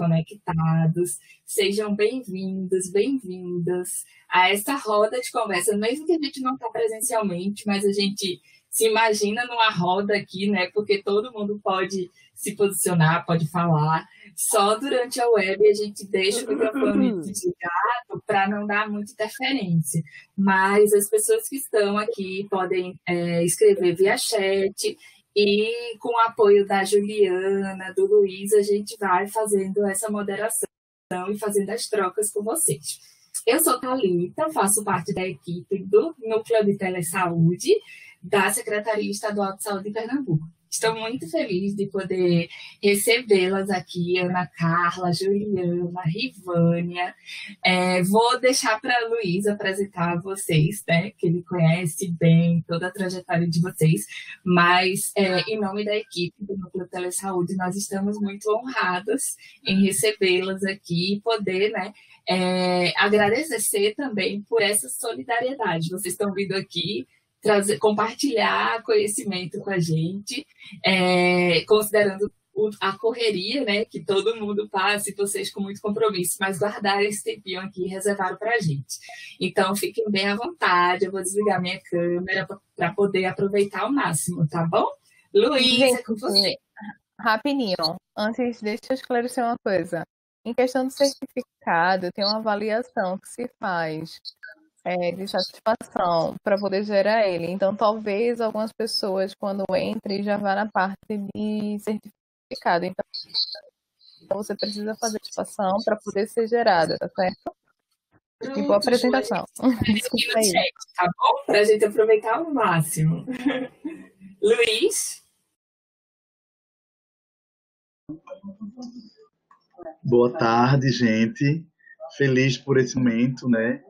conectados. Sejam bem-vindos, bem-vindas a essa roda de conversa, mesmo que a gente não está presencialmente, mas a gente se imagina numa roda aqui, né? Porque todo mundo pode se posicionar, pode falar. Só durante a web a gente deixa o microfone desligado para não dar muita interferência. Mas as pessoas que estão aqui podem escrever via chat e com o apoio da Juliana, do Luiz, a gente vai fazendo essa moderação e fazendo as trocas com vocês. Eu sou Thalita, faço parte da equipe do Núcleo de Telesaúde da Secretaria Estadual de Saúde de Pernambuco. Estou muito feliz de poder recebê-las aqui, Ana Carla, Juliana, Rivânia. Vou deixar para a Luiz apresentar vocês, né, que ele conhece bem toda a trajetória de vocês, mas em nome da equipe do Núcleo Telesaúde, nós estamos muito honradas em recebê-las aqui e poder, né, agradecer também por essa solidariedade. Vocês estão vindo aqui compartilhar conhecimento com a gente, considerando a correria, né, que todo mundo passa e vocês com muito compromisso, mas guardaram esse tempinho aqui e reservaram para a gente. Então, fiquem bem à vontade, eu vou desligar minha câmera para poder aproveitar ao máximo, tá bom? Luiz, é com você. Rapidinho, antes, deixa eu esclarecer uma coisa. Em questão do certificado, tem uma avaliação que se faz de satisfação para poder gerar ele. Então, talvez algumas pessoas, quando entrem, já vá na parte de certificado. Então, você precisa fazer satisfação para poder ser gerada, tá certo? Tipo, a apresentação. Desculpa aí. Chat, tá bom? Para a gente aproveitar ao máximo. Luiz? Boa tarde, gente. Feliz por esse momento, né?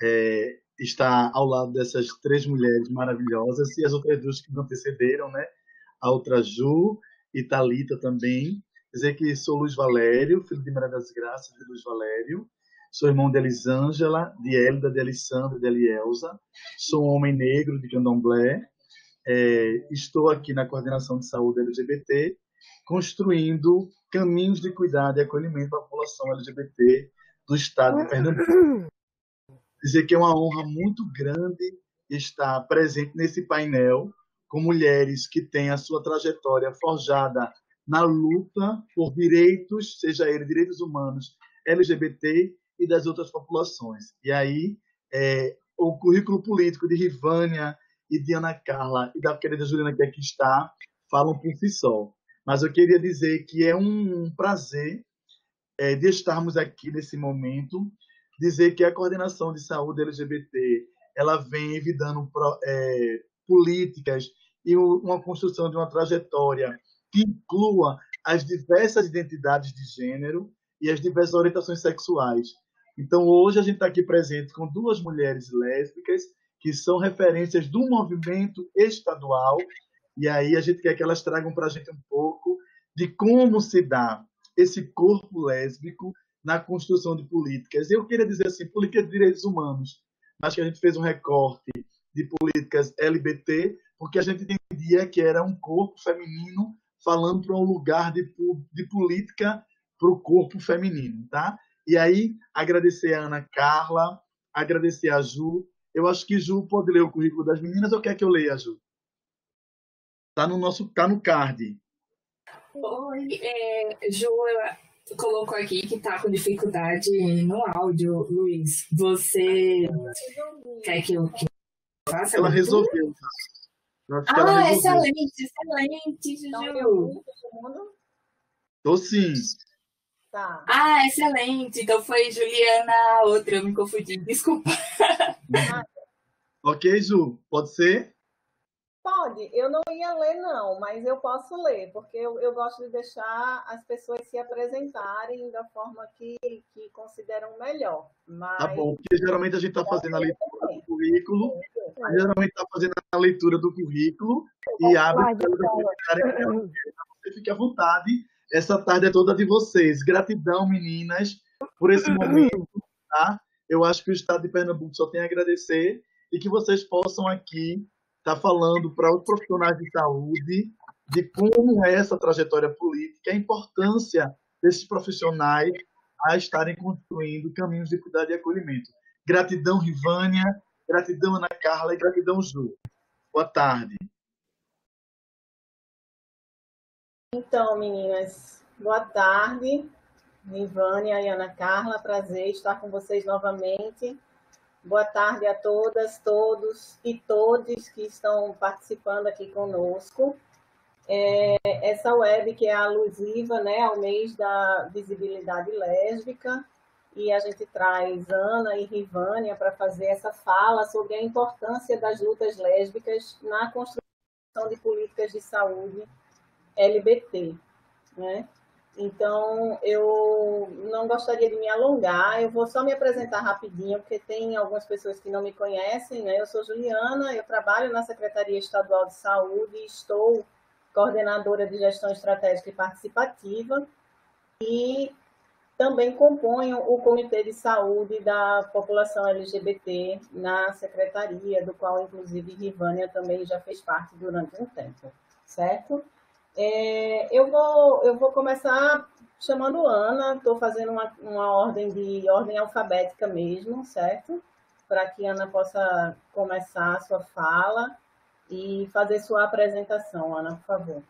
Estar ao lado dessas três mulheres maravilhosas e as outras duas que me antecederam, né? A outra Ju e Thalita também. Dizer que sou Luiz Valério, filho de Maria das Graças de Luiz Valério. Sou irmão de Elisângela, de Hélida, de Alessandra, de Elielza. Sou um homem negro de Candomblé. Estou aqui na Coordenação de Saúde LGBT, construindo caminhos de cuidado e acolhimento à população LGBT do estado de Pernambuco. Dizer que é uma honra muito grande estar presente nesse painel com mulheres que têm a sua trajetória forjada na luta por direitos, seja ele direitos humanos, LGBT e das outras populações. E aí, o currículo político de Rivânia e de Ana Carla e da querida Juliana que aqui está, falam por si só. Mas eu queria dizer que é um prazer de estarmos aqui nesse momento, dizer que a Coordenação de Saúde LGBT ela vem evitando políticas e uma construção de uma trajetória que inclua as diversas identidades de gênero e as diversas orientações sexuais. Então, hoje a gente está aqui presente com duas mulheres lésbicas que são referências do movimento estadual, e aí a gente quer que elas tragam para a gente um pouco de como se dá esse corpo lésbico na construção de políticas. Eu queria dizer assim, política de direitos humanos, mas que a gente fez um recorte de políticas LGBT, porque a gente entendia que era um corpo feminino falando para um lugar de política para o corpo feminino, tá? E aí, agradecer a Ana Carla, agradecer a Ju. Eu acho que Ju pode ler o currículo das meninas, ou quer que eu leia, Ju? Tá no card. Oi, Ju, colocou aqui que está com dificuldade no áudio, Luiz. Você quer que eu faça? Ela resolveu. Excelente, Ju. Tô sim. Tá. Excelente. Então foi Juliana, a outra, eu me confundi. Desculpa. Ok, Ju, pode ser? Pode, eu não ia ler não, mas eu posso ler, porque eu gosto de deixar as pessoas se apresentarem da forma que consideram melhor. Mas... Tá bom, porque geralmente a gente está fazendo a leitura do currículo, e abre para você fique à vontade. Essa tarde é toda de vocês. Gratidão, meninas, por esse momento, tá? Eu acho que o Estado de Pernambuco só tem a agradecer e que vocês possam aqui estar falando para os profissionais de saúde de como é essa trajetória política, a importância desses profissionais a estarem construindo caminhos de cuidado e acolhimento. Gratidão, Rivânia, gratidão, Ana Carla, e gratidão, Ju. Boa tarde. Então, meninas, boa tarde. Rivânia e Ana Carla, prazer estar com vocês novamente. Boa tarde a todas, todos e todes que estão participando aqui conosco. Essa web que é alusiva, né, ao mês da visibilidade lésbica, e a gente traz Ana e Rivânia para fazer essa fala sobre a importância das lutas lésbicas na construção de políticas de saúde LGBT, né? Então, eu não gostaria de me alongar, eu vou só me apresentar rapidinho, porque tem algumas pessoas que não me conhecem, né? Eu sou Juliana, eu trabalho na Secretaria Estadual de Saúde e estou coordenadora de gestão estratégica e participativa, e também componho o Comitê de Saúde da População LGBT na Secretaria, do qual, inclusive, Rivânia também já fez parte durante um tempo, certo? Eu vou começar chamando Ana, estou fazendo uma ordem alfabética mesmo, certo? Para que Ana possa começar a sua fala e fazer sua apresentação. Ana, por favor.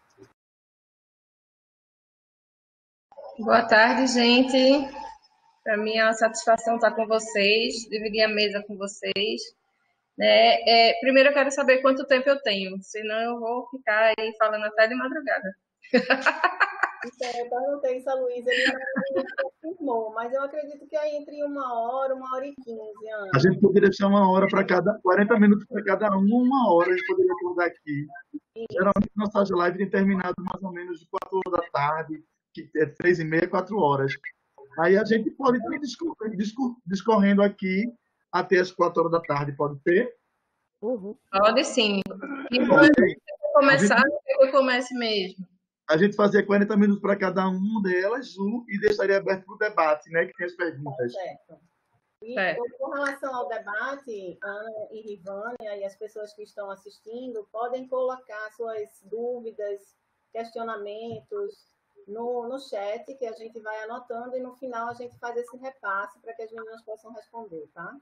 Boa tarde, gente. Para mim é uma satisfação estar com vocês, dividir a mesa com vocês. Primeiro eu quero saber quanto tempo eu tenho, senão eu vou ficar aí falando até de madrugada. Então, eu perguntei isso a Luísa, ele não confirmou, mas eu acredito que é entre 1 hora e 15, Ana. A gente poderia deixar 40 minutos para cada um, 1 hora a gente poderia acordar aqui. Geralmente nossas lives têm terminado mais ou menos de 4 horas da tarde, que é 3h30, 4 horas. Aí a gente pode ir discorrendo aqui até as 4 horas da tarde, pode ser? Pode sim. E quando começar, eu comece mesmo. A gente fazia 40 minutos para cada um delas, Ju, e deixaria aberto para o debate, né? Que tem as perguntas. Certo. E com relação ao debate, Ana e Rivânia e as pessoas que estão assistindo podem colocar suas dúvidas, questionamentos no chat, que a gente vai anotando, e no final a gente faz esse repasse para que as meninas possam responder, tá?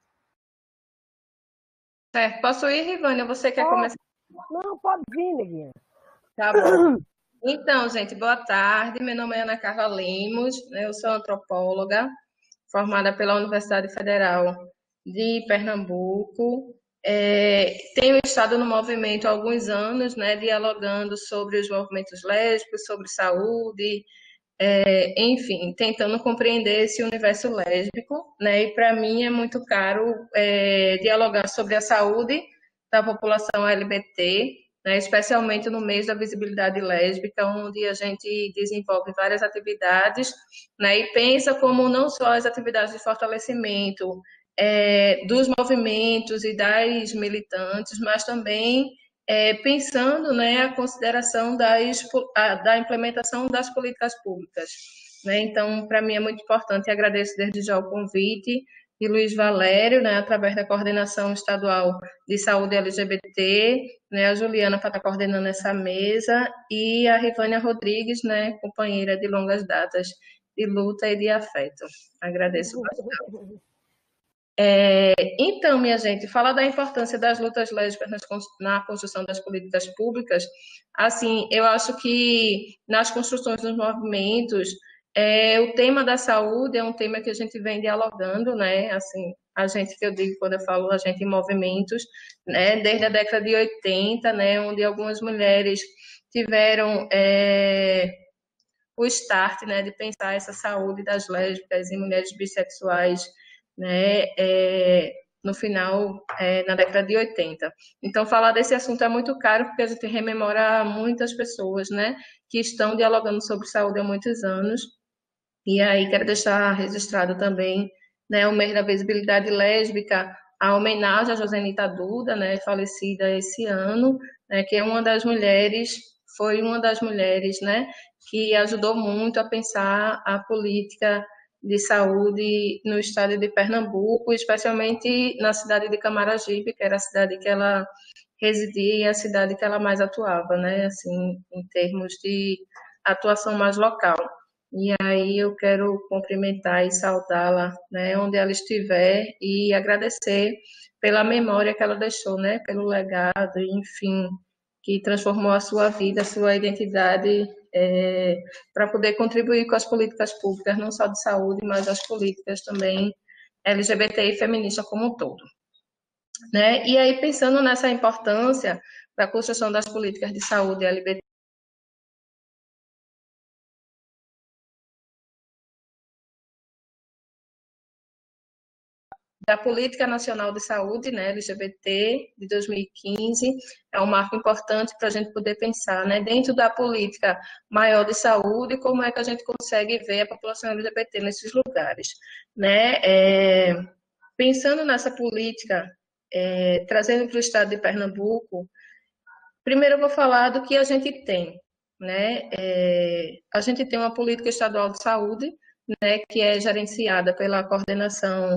Certo. Posso ir, Rivânia? Você quer começar? Não, pode vir, neguinha. Tá bom. Então, gente, boa tarde. Meu nome é Ana Carla Lemos, eu sou antropóloga, formada pela Universidade Federal de Pernambuco. Tenho estado no movimento há alguns anos, né, dialogando sobre os movimentos lésbicos, sobre saúde, enfim, tentando compreender esse universo lésbico, né, e para mim é muito caro dialogar sobre a saúde da população LGBT, né, especialmente no mês da visibilidade lésbica, onde a gente desenvolve várias atividades, né, e pensa como não só as atividades de fortalecimento dos movimentos e das militantes, mas também pensando, né, a consideração da implementação das políticas públicas, né? Então, para mim é muito importante, e agradeço desde já o convite de Luiz Valério, né, através da Coordenação Estadual de Saúde LGBT, né, a Juliana para estar coordenando essa mesa, e a Rivânia Rodrigues, né, companheira de longas datas de luta e de afeto. Agradeço bastante. Então, minha gente, falar da importância das lutas lésbicas na construção das políticas públicas, assim, eu acho que nas construções dos movimentos, o tema da saúde é um tema que a gente vem dialogando, né, assim, a gente, que eu digo quando eu falo a gente em movimentos, né, desde a década de 80, né, onde algumas mulheres tiveram o start, né, de pensar essa saúde das lésbicas e mulheres bissexuais, né, no final, na década de 80. Então, falar desse assunto é muito caro, porque a gente rememora muitas pessoas, né, que estão dialogando sobre saúde há muitos anos. E aí quero deixar registrado também, né, o mês da visibilidade lésbica, a homenagem a Josenita Duda, né, falecida esse ano, né, que é foi uma das mulheres, né, que ajudou muito a pensar a política de saúde no estado de Pernambuco, especialmente na cidade de Camaragibe, que era a cidade que ela residia e a cidade que ela mais atuava, né, assim, em termos de atuação mais local. E aí eu quero cumprimentar e saudá-la, né, onde ela estiver, e agradecer pela memória que ela deixou, né, pelo legado, enfim, que transformou a sua vida, a sua identidade, para poder contribuir com as políticas públicas, não só de saúde, mas as políticas também LGBT e feminista como um todo, né? E aí, pensando nessa importância da construção das políticas de saúde LGBT, da Política Nacional de Saúde, né, LGBT, de 2015, é um marco importante para a gente poder pensar, né, dentro da política maior de saúde, como é que a gente consegue ver a população LGBT nesses lugares, né? Pensando nessa política, trazendo para o estado de Pernambuco, primeiro eu vou falar do que a gente tem, né? A gente tem uma política estadual de saúde, né, que é gerenciada pela coordenação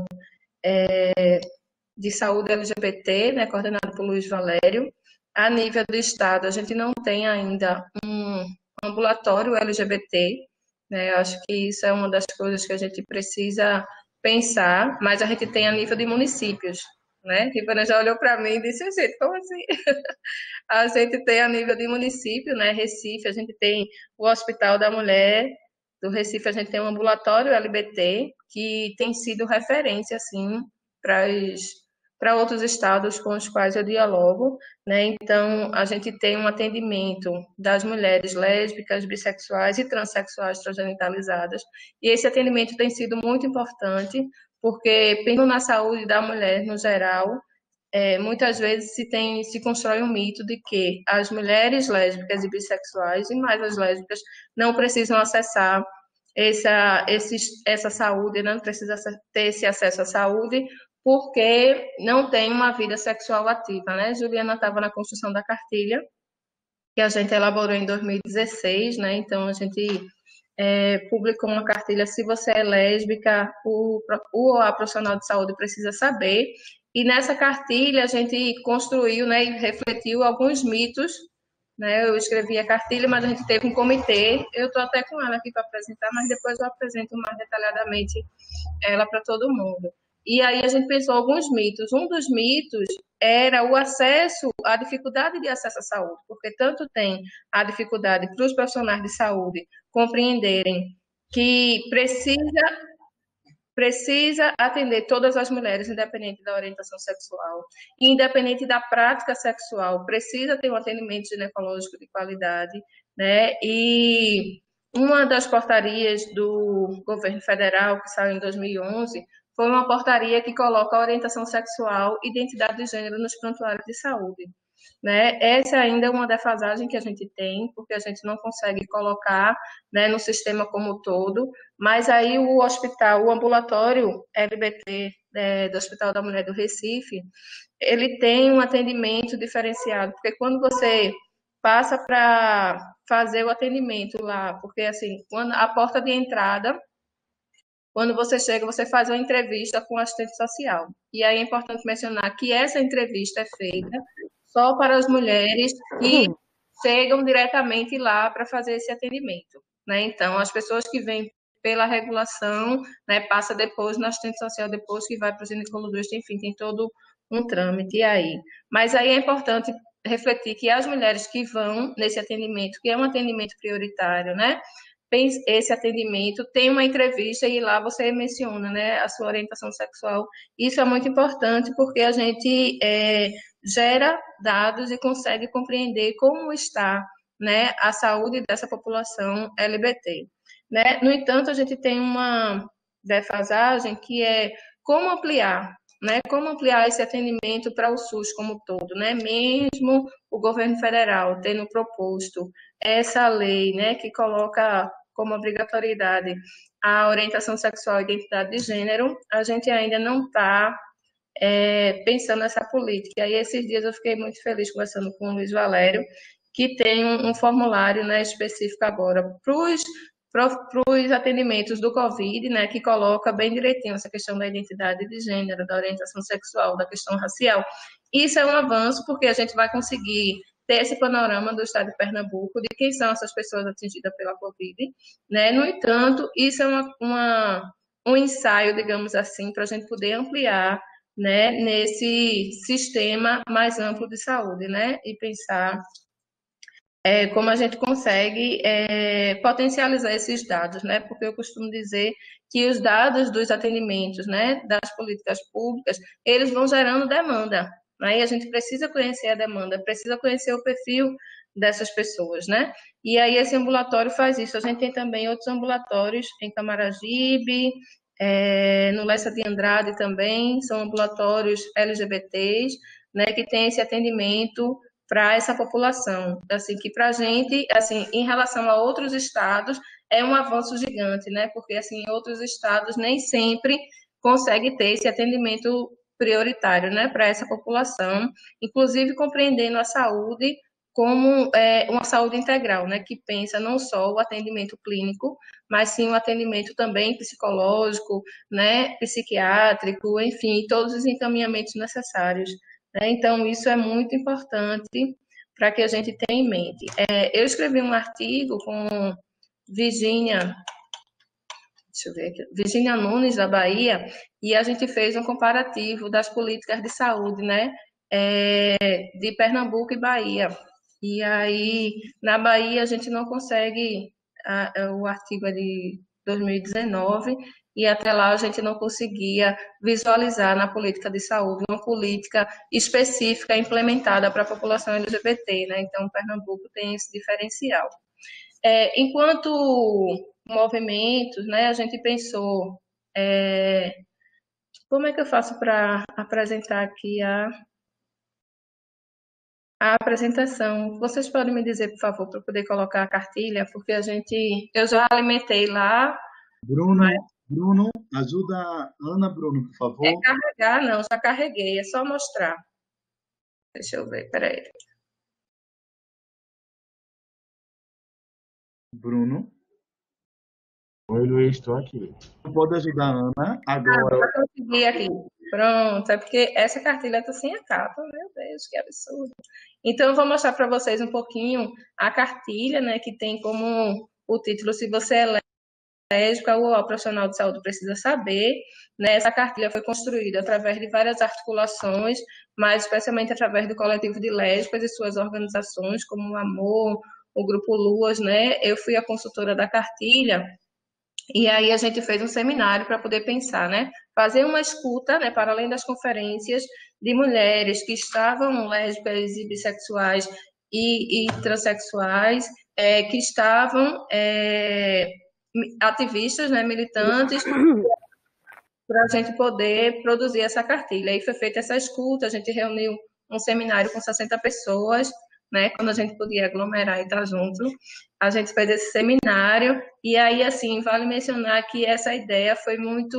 de saúde LGBT, né, coordenado por Luiz Valério. A nível do estado, a gente não tem ainda um ambulatório LGBT, né? Eu acho que isso é uma das coisas que a gente precisa pensar, mas a gente tem a nível de municípios, né? Rivana já olhou para mim e disse, gente, como assim? A gente tem a nível de município, né? Recife, a gente tem o Hospital da Mulher do Recife, a gente tem um ambulatório LGBT que tem sido referência, assim, para outros estados com os quais eu dialogo, né? Então, a gente tem um atendimento das mulheres lésbicas, bissexuais e transexuais transgenitalizadas, e esse atendimento tem sido muito importante, porque, pensando na saúde da mulher no geral, muitas vezes se constrói um mito de que as mulheres lésbicas e bissexuais, e mais as lésbicas, não precisam acessar essa saúde, não precisa ter esse acesso à saúde, porque não tem uma vida sexual ativa, né? Juliana estava na construção da cartilha, que a gente elaborou em 2016, né? Então, a gente publicou uma cartilha, se você é lésbica, a profissional de saúde precisa saber. E nessa cartilha a gente construiu, né, e refletiu alguns mitos, né? Eu escrevi a cartilha, mas a gente teve um comitê. Eu estou até com ela aqui para apresentar, mas depois eu apresento mais detalhadamente ela para todo mundo. E aí a gente pensou alguns mitos. Um dos mitos era o acesso, a dificuldade de acesso à saúde, porque tanto tem a dificuldade para os profissionais de saúde compreenderem que precisa atender todas as mulheres, independente da orientação sexual, independente da prática sexual, precisa ter um atendimento ginecológico de qualidade, né? E uma das portarias do governo federal, que saiu em 2011, foi uma portaria que coloca a orientação sexual e identidade de gênero nos prontuários de saúde, né? Essa ainda é uma defasagem que a gente tem, porque a gente não consegue colocar, né, no sistema como um todo, mas aí o hospital, o ambulatório LGBT, do Hospital da Mulher do Recife, ele tem um atendimento diferenciado, porque quando você passa para fazer o atendimento lá, porque assim, quando a porta de entrada, quando você chega, você faz uma entrevista com o assistente social. E aí é importante mencionar que essa entrevista é feita só para as mulheres que chegam diretamente lá para fazer esse atendimento, né? Então, as pessoas que vêm pela regulação, né, passa depois no assistente social, depois que vai para o ginecologista, enfim, tem todo um trâmite aí. Mas aí é importante refletir que as mulheres que vão nesse atendimento, que é um atendimento prioritário, né, esse atendimento, tem uma entrevista e lá você menciona, né, a sua orientação sexual. Isso é muito importante porque a gente gera dados e consegue compreender como está, né, a saúde dessa população LGBT. Né? No entanto, a gente tem uma defasagem que é como ampliar, né? Como ampliar esse atendimento para o SUS como um todo, né? Mesmo o governo federal tendo proposto essa lei, né, que coloca como obrigatoriedade a orientação sexual e identidade de gênero, a gente ainda não está pensando nessa política. E esses dias eu fiquei muito feliz conversando com o Luiz Valério, que tem um formulário, né, específico agora para os atendimentos do Covid, né, que coloca bem direitinho essa questão da identidade de gênero, da orientação sexual, da questão racial. Isso é um avanço, porque a gente vai conseguir ter esse panorama do estado de Pernambuco, de quem são essas pessoas atingidas pela Covid, né? No entanto, isso é um ensaio, digamos assim, para a gente poder ampliar, né, nesse sistema mais amplo de saúde, né, e pensar como a gente consegue potencializar esses dados, né, porque eu costumo dizer que os dados dos atendimentos, né, das políticas públicas, eles vão gerando demanda, né, e a gente precisa conhecer a demanda, precisa conhecer o perfil dessas pessoas, né, e aí esse ambulatório faz isso. A gente tem também outros ambulatórios em Camaragibe, no Lessa de Andrade também, são ambulatórios LGBTs, né, que tem esse atendimento para essa população, assim, que para a gente, assim, em relação a outros estados, é um avanço gigante, né, porque, assim, outros estados nem sempre conseguem ter esse atendimento prioritário, né, para essa população, inclusive compreendendo a saúde como uma saúde integral, né, que pensa não só o atendimento clínico, mas sim o atendimento também psicológico, né, psiquiátrico, enfim, todos os encaminhamentos necessários. Né? Então, isso é muito importante para que a gente tenha em mente. Eu escrevi um artigo com Virginia Nunes, da Bahia, e a gente fez um comparativo das políticas de saúde, né, de Pernambuco e Bahia. E aí, na Bahia, a gente não consegue, o artigo é de 2019, e até lá a gente não conseguia visualizar na política de saúde uma política específica implementada para a população LGBT, né? Então, Pernambuco tem esse diferencial. Enquanto movimentos, né, a gente pensou como é que eu faço para apresentar aqui a apresentação. Vocês podem me dizer, por favor, para eu poder colocar a cartilha, porque eu já alimentei lá. Bruno, ajuda a Ana, Bruno, por favor. Carregar, não, já carreguei, é só mostrar. Deixa eu ver, peraí. Bruno. Oi, Luiz, estou aqui. Pode ajudar a Ana agora. Já consegui aqui. Pronto, é porque essa cartilha está sem a capa, meu Deus, que absurdo. Então, eu vou mostrar para vocês um pouquinho a cartilha, né, que tem como o título, se você é lésbica ou o profissional de saúde precisa saber, né? Essa cartilha foi construída através de várias articulações, mas especialmente através do coletivo de lésbicas e suas organizações, como o Amor, o Grupo Luas, né? Eu fui a consultora da cartilha, e aí a gente fez um seminário para poder pensar, né? Fazer uma escuta, né, para além das conferências, de mulheres que estavam lésbicas e bissexuais e transexuais, que estavam ativistas, né, militantes, para a gente poder produzir essa cartilha. Aí foi feita essa escuta, a gente reuniu um seminário com 60 pessoas, né, quando a gente podia aglomerar e estar junto. A gente fez esse seminário, e aí, assim, vale mencionar que essa ideia foi muito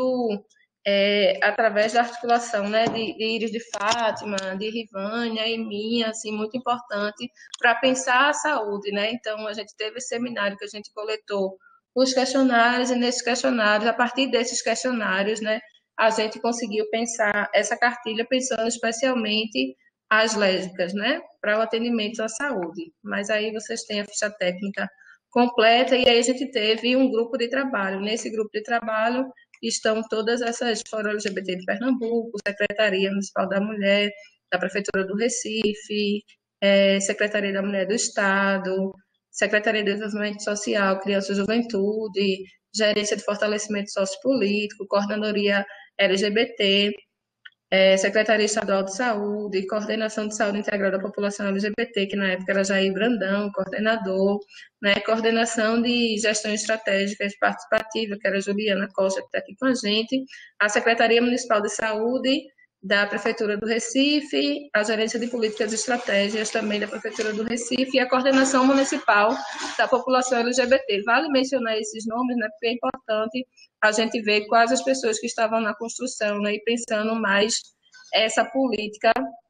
através da articulação, né, de Iris de Fátima, de Rivânia e minha, assim, muito importante para pensar a saúde, né? Então, a gente teve esse seminário que a gente coletou os questionários, e nesses questionários, a partir desses questionários, né, a gente conseguiu pensar essa cartilha pensando especialmente as lésbicas, né, para o atendimento à saúde. Mas aí vocês têm a ficha técnica completa, e aí a gente teve um grupo de trabalho. Nesse grupo de trabalho estão todas essas Fórum LGBT de Pernambuco, Secretaria Municipal da Mulher, da Prefeitura do Recife, Secretaria da Mulher do Estado, Secretaria de Desenvolvimento Social, Criança e Juventude, Gerência de Fortalecimento Sociopolítico, Coordenadoria LGBT, Secretaria Estadual de Saúde, Coordenação de Saúde Integral da População LGBT, que na época era Jair Brandão, coordenador, né, Coordenação de Gestão Estratégica e Participativa, que era Juliana Costa, que está aqui com a gente, a Secretaria Municipal de Saúde da Prefeitura do Recife, a Gerência de Políticas e Estratégias também da Prefeitura do Recife e a Coordenação Municipal da População LGBT. Vale mencionar esses nomes, né, porque é importante a gente ver quais as pessoas que estavam na construção, né, e pensando mais essa política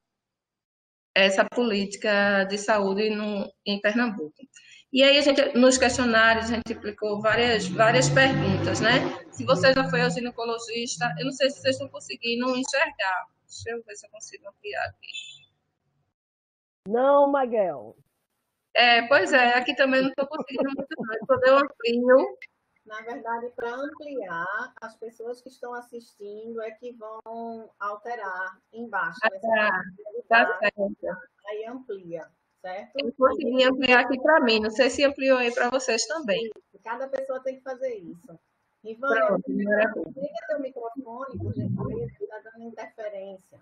de saúde em Pernambuco. E aí, nos questionários, a gente aplicou várias perguntas, né? Se você já foi ao ginecologista, eu não sei se vocês estão conseguindo enxergar. Deixa eu ver se eu consigo ampliar aqui. Não, Miguel. Pois é, aqui também não estou conseguindo muito mais. Quando eu amplio, Na verdade, para ampliar, as pessoas que estão assistindo é que vão alterar embaixo, né? Você tá, tá certo. aí amplia, certo? Eu consegui ampliar aqui para mim, não sei se ampliou aí para vocês também. Cada pessoa tem que fazer isso. Ivânia, Pronto, maravilha. liga teu microfone, por gentileza, está dando interferência.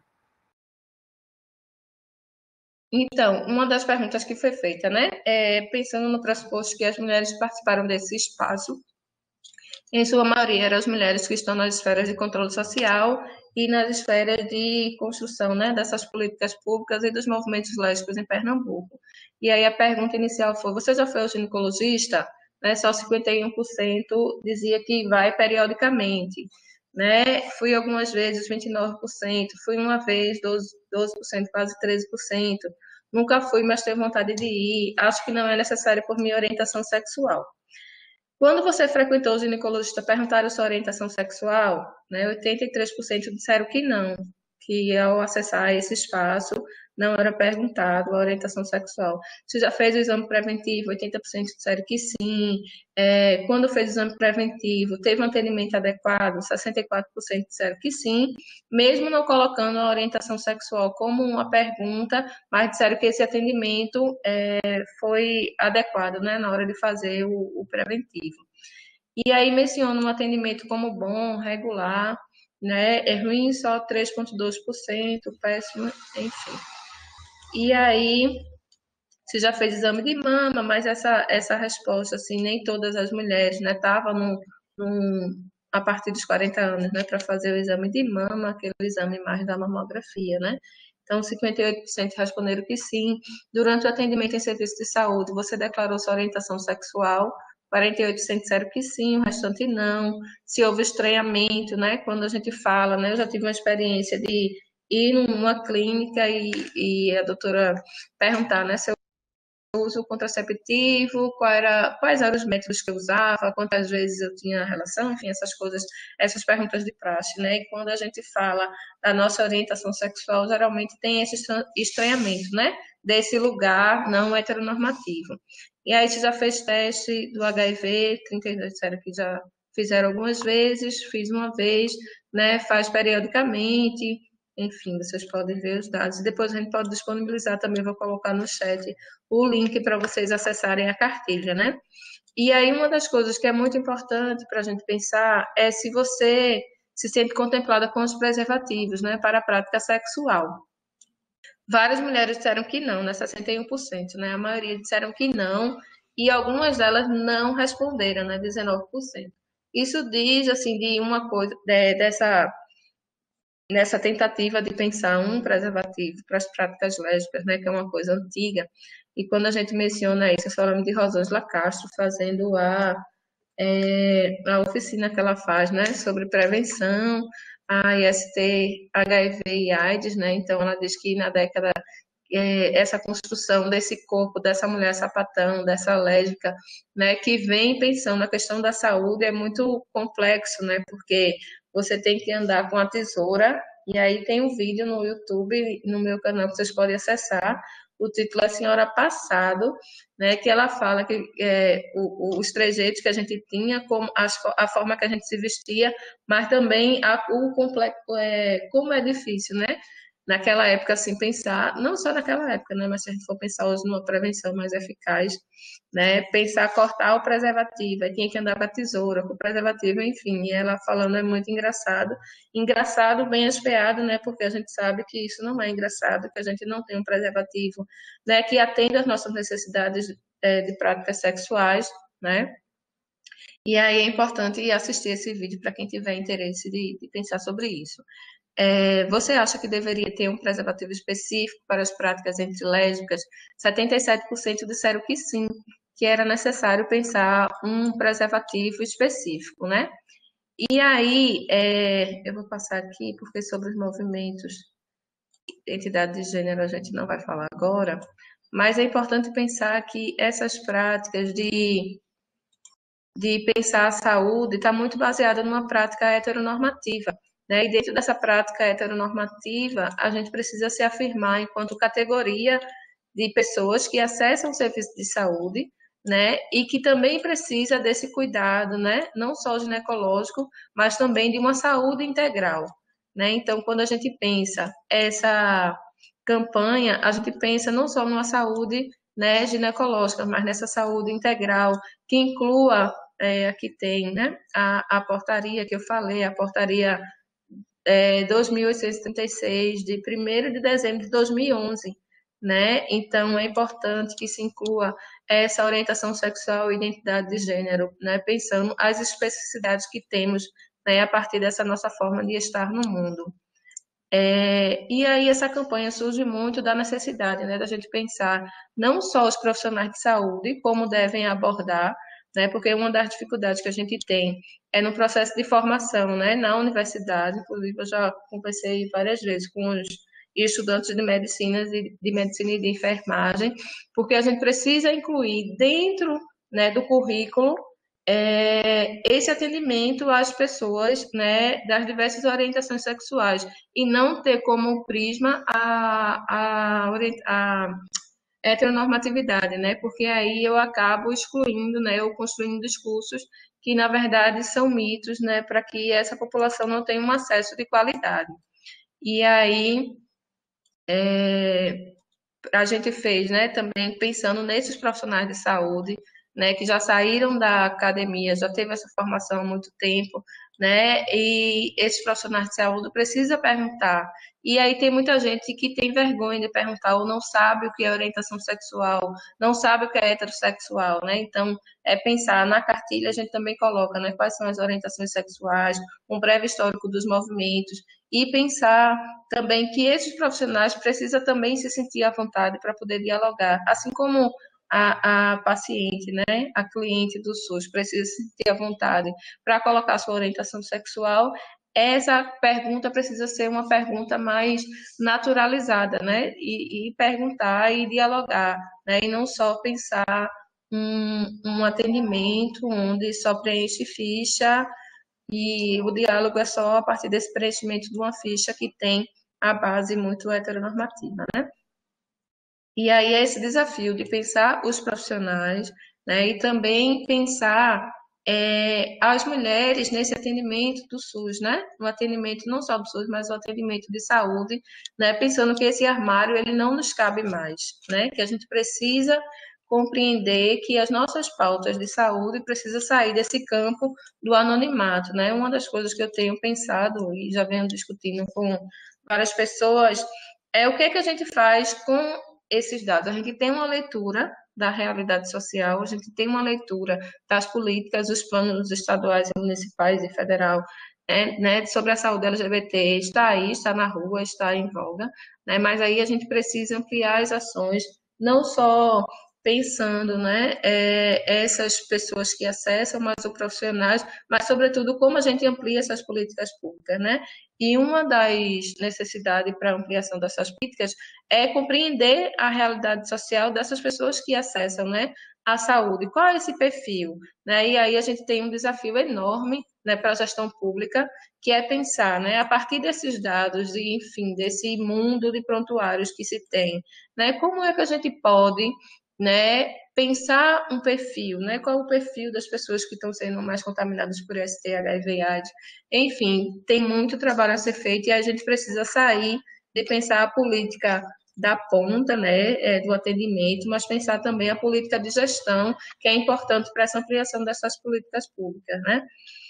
Então, uma das perguntas que foi feita, né? Pensando no pressuposto que as mulheres participaram desse espaço, em sua maioria eram as mulheres que estão nas esferas de controle social e nas esferas de construção, né, dessas políticas públicas e dos movimentos lésbicos em Pernambuco. E aí a pergunta inicial foi: você já foi ao ginecologista? Né, só 51% dizia que vai periodicamente. Né? Fui algumas vezes, 29%. Fui uma vez, 12%, quase 13%. Nunca fui, mas tenho vontade de ir. Acho que não é necessário por minha orientação sexual. Quando você frequentou o ginecologista, perguntaram sua orientação sexual, né? 83% disseram que não, que ao acessar esse espaço não era perguntado a orientação sexual. Se já fez o exame preventivo, 80% disseram que sim. Quando fez o exame preventivo, teve um atendimento adequado, 64% disseram que sim, mesmo não colocando a orientação sexual como uma pergunta, mas disseram que esse atendimento foi adequado, né, na hora de fazer o preventivo. E aí menciona um atendimento como bom, regular, né, é ruim só 3,2%, péssimo, enfim. E aí, você já fez exame de mama, mas essa resposta, assim, nem todas as mulheres, né, estavam a partir dos 40 anos, né, para fazer o exame de mama, aquele exame mais da mamografia, né? Então, 58% responderam que sim. Durante o atendimento em serviço de saúde, você declarou sua orientação sexual, 48% disseram que sim, o restante não. Se houve estranhamento, né, quando a gente fala, né, eu já tive uma experiência de ir numa clínica e a doutora perguntar, né, se eu uso contraceptivo, quais eram os métodos que eu usava, quantas vezes eu tinha relação, enfim, essas coisas, essas perguntas de praxe, né? E quando a gente fala da nossa orientação sexual, geralmente tem esse estranhamento, né? Desse lugar não heteronormativo. E aí você já fez teste do HIV, 32 disseram que já fizeram algumas vezes, fiz uma vez, né? Faz periodicamente, enfim, vocês podem ver os dados. E depois a gente pode disponibilizar também, vou colocar no chat o link para vocês acessarem a cartilha, né? E aí uma das coisas que é muito importante para a gente pensar é se você se sente contemplada com os preservativos, né, para a prática sexual. Várias mulheres disseram que não, né, 61%, né? A maioria disseram que não, e algumas delas não responderam, né, 19%. Isso diz, assim, de uma coisa, nessa tentativa de pensar um preservativo para as práticas lésbicas, né, que é uma coisa antiga. E quando a gente menciona isso, falamos de Rosângela Castro fazendo a oficina que ela faz, né, sobre prevenção, a IST, HIV e AIDS, né, então ela diz que na década essa construção desse corpo, dessa mulher sapatão, dessa lésbica, né, que vem pensando na questão da saúde é muito complexo, né, porque você tem que andar com a tesoura, e aí tem um vídeo no YouTube, no meu canal, que vocês podem acessar, o título é Senhora Passado, né, que ela fala que os trejeitos que a gente tinha, como a forma que a gente se vestia, mas também o complexo, como é difícil, né? Naquela época, assim, pensar, não só naquela época, né, mas se a gente for pensar hoje numa prevenção mais eficaz, né, pensar cortar o preservativo, aí tinha que andar com a tesoura, com o preservativo, enfim, e ela falando é muito engraçado, bem espiado, né, porque a gente sabe que isso não é engraçado, que a gente não tem um preservativo, né, que atenda às nossas necessidades de práticas sexuais, né, e aí é importante assistir esse vídeo para quem tiver interesse de pensar sobre isso. Você acha que deveria ter um preservativo específico para as práticas entre lésbicas? 77% disseram que sim, que era necessário pensar um preservativo específico, né? E aí, eu vou passar aqui, porque sobre os movimentos, identidade de gênero a gente não vai falar agora, mas é importante pensar que essas práticas de pensar a saúde está muito baseada numa prática heteronormativa. Né? E dentro dessa prática heteronormativa, a gente precisa se afirmar enquanto categoria de pessoas que acessam o serviço de saúde, né, e que também precisa desse cuidado, né, não só ginecológico, mas também de uma saúde integral, né? Então, quando a gente pensa essa campanha, a gente pensa não só numa saúde, né, ginecológica, mas nessa saúde integral, que inclua, aqui tem, né, a portaria que eu falei, a portaria 2.836, de 1º de dezembro de 2011, né? Então, é importante que se inclua essa orientação sexual e identidade de gênero, né? Pensando as especificidades que temos, né, a partir dessa nossa forma de estar no mundo. E aí essa campanha surge muito da necessidade, né, da gente pensar não só os profissionais de saúde, como devem abordar, né, porque uma das dificuldades que a gente tem é no processo de formação, né, na universidade. Inclusive eu já conversei várias vezes com os estudantes de medicina e de enfermagem, porque a gente precisa incluir dentro, né, do currículo esse atendimento às pessoas, né, das diversas orientações sexuais, e não ter como prisma a heteronormatividade, né, porque aí eu acabo excluindo, né, ou construindo discursos que, na verdade, são mitos, né, para que essa população não tenha um acesso de qualidade. E aí, a gente fez, né, também pensando nesses profissionais de saúde, né, que já saíram da academia, já teve essa formação há muito tempo, né, e esses profissionais de saúde precisam perguntar. E aí tem muita gente que tem vergonha de perguntar ou não sabe o que é orientação sexual, não sabe o que é heterossexual, né? Então, pensar na cartilha, a gente também coloca, né, quais são as orientações sexuais, um breve histórico dos movimentos, e pensar também que esses profissionais precisam também se sentir à vontade para poder dialogar, assim como a paciente, né, a cliente do SUS precisa se sentir à vontade para colocar sua orientação sexual. Essa pergunta precisa ser uma pergunta mais naturalizada, né, e perguntar e dialogar, né, e não só pensar um atendimento onde só preenche ficha e o diálogo é só a partir desse preenchimento de uma ficha que tem a base muito heteronormativa, né? E aí é esse desafio de pensar os profissionais, né? E também pensar as mulheres nesse atendimento do SUS, né? No atendimento não só do SUS, mas o atendimento de saúde, né? Pensando que esse armário ele não nos cabe mais, né? Que a gente precisa compreender que as nossas pautas de saúde precisam sair desse campo do anonimato, né? Uma das coisas que eu tenho pensado e já venho discutindo com várias pessoas é o que que a gente faz com esses dados. A gente tem uma leitura da realidade social, a gente tem uma leitura das políticas, dos planos estaduais, municipais e federal, né, sobre a saúde LGBT, está aí, está na rua, está em voga, né, mas aí a gente precisa ampliar as ações, não só pensando, né, essas pessoas que acessam, mas os profissionais, mas sobretudo como a gente amplia essas políticas públicas, né? E uma das necessidades para a ampliação dessas políticas é compreender a realidade social dessas pessoas que acessam, né, a saúde. Qual é esse perfil? Né? E aí a gente tem um desafio enorme, né, para a gestão pública, que é pensar, né, a partir desses dados e, enfim, desse mundo de prontuários que se tem, né, como é que a gente pode, né, pensar um perfil, né, qual é o perfil das pessoas que estão sendo mais contaminadas por ST, HIV/AIDS. Enfim, tem muito trabalho a ser feito e a gente precisa sair de pensar a política da ponta, né, do atendimento, mas pensar também a política de gestão, que é importante para essa ampliação dessas políticas públicas, né?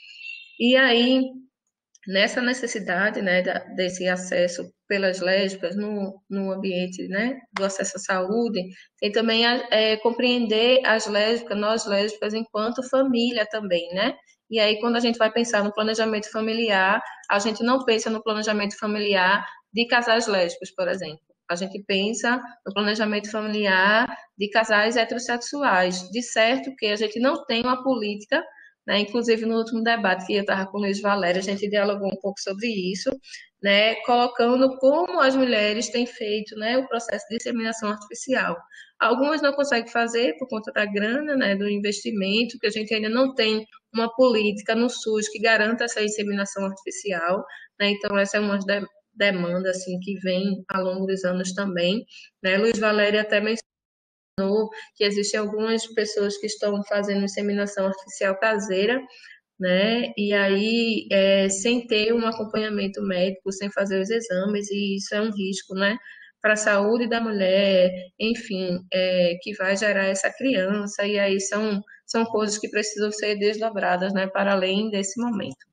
E aí, nessa necessidade, né, desse acesso pelas lésbicas no ambiente, né, do acesso à saúde, tem também compreender as lésbicas, nós lésbicas, enquanto família também, né? E aí, quando a gente vai pensar no planejamento familiar, a gente não pensa no planejamento familiar de casais lésbicos, por exemplo. A gente pensa no planejamento familiar de casais heterossexuais. De certo que a gente não tem uma política, né? Inclusive, no último debate que eu estava com o Luiz Valério, a gente dialogou um pouco sobre isso, né? Colocando como as mulheres têm feito, né, o processo de inseminação artificial. Algumas não conseguem fazer por conta da grana, né, do investimento, que a gente ainda não tem uma política no SUS que garanta essa inseminação artificial, né? Então, essa é uma demanda assim que vem ao longo dos anos também, né? Luiz Valério até mencionou que existem algumas pessoas que estão fazendo inseminação artificial caseira, né? E aí, sem ter um acompanhamento médico, sem fazer os exames, e isso é um risco, né? Para a saúde da mulher, enfim, que vai gerar essa criança, e aí são coisas que precisam ser desdobradas, né? Para além desse momento.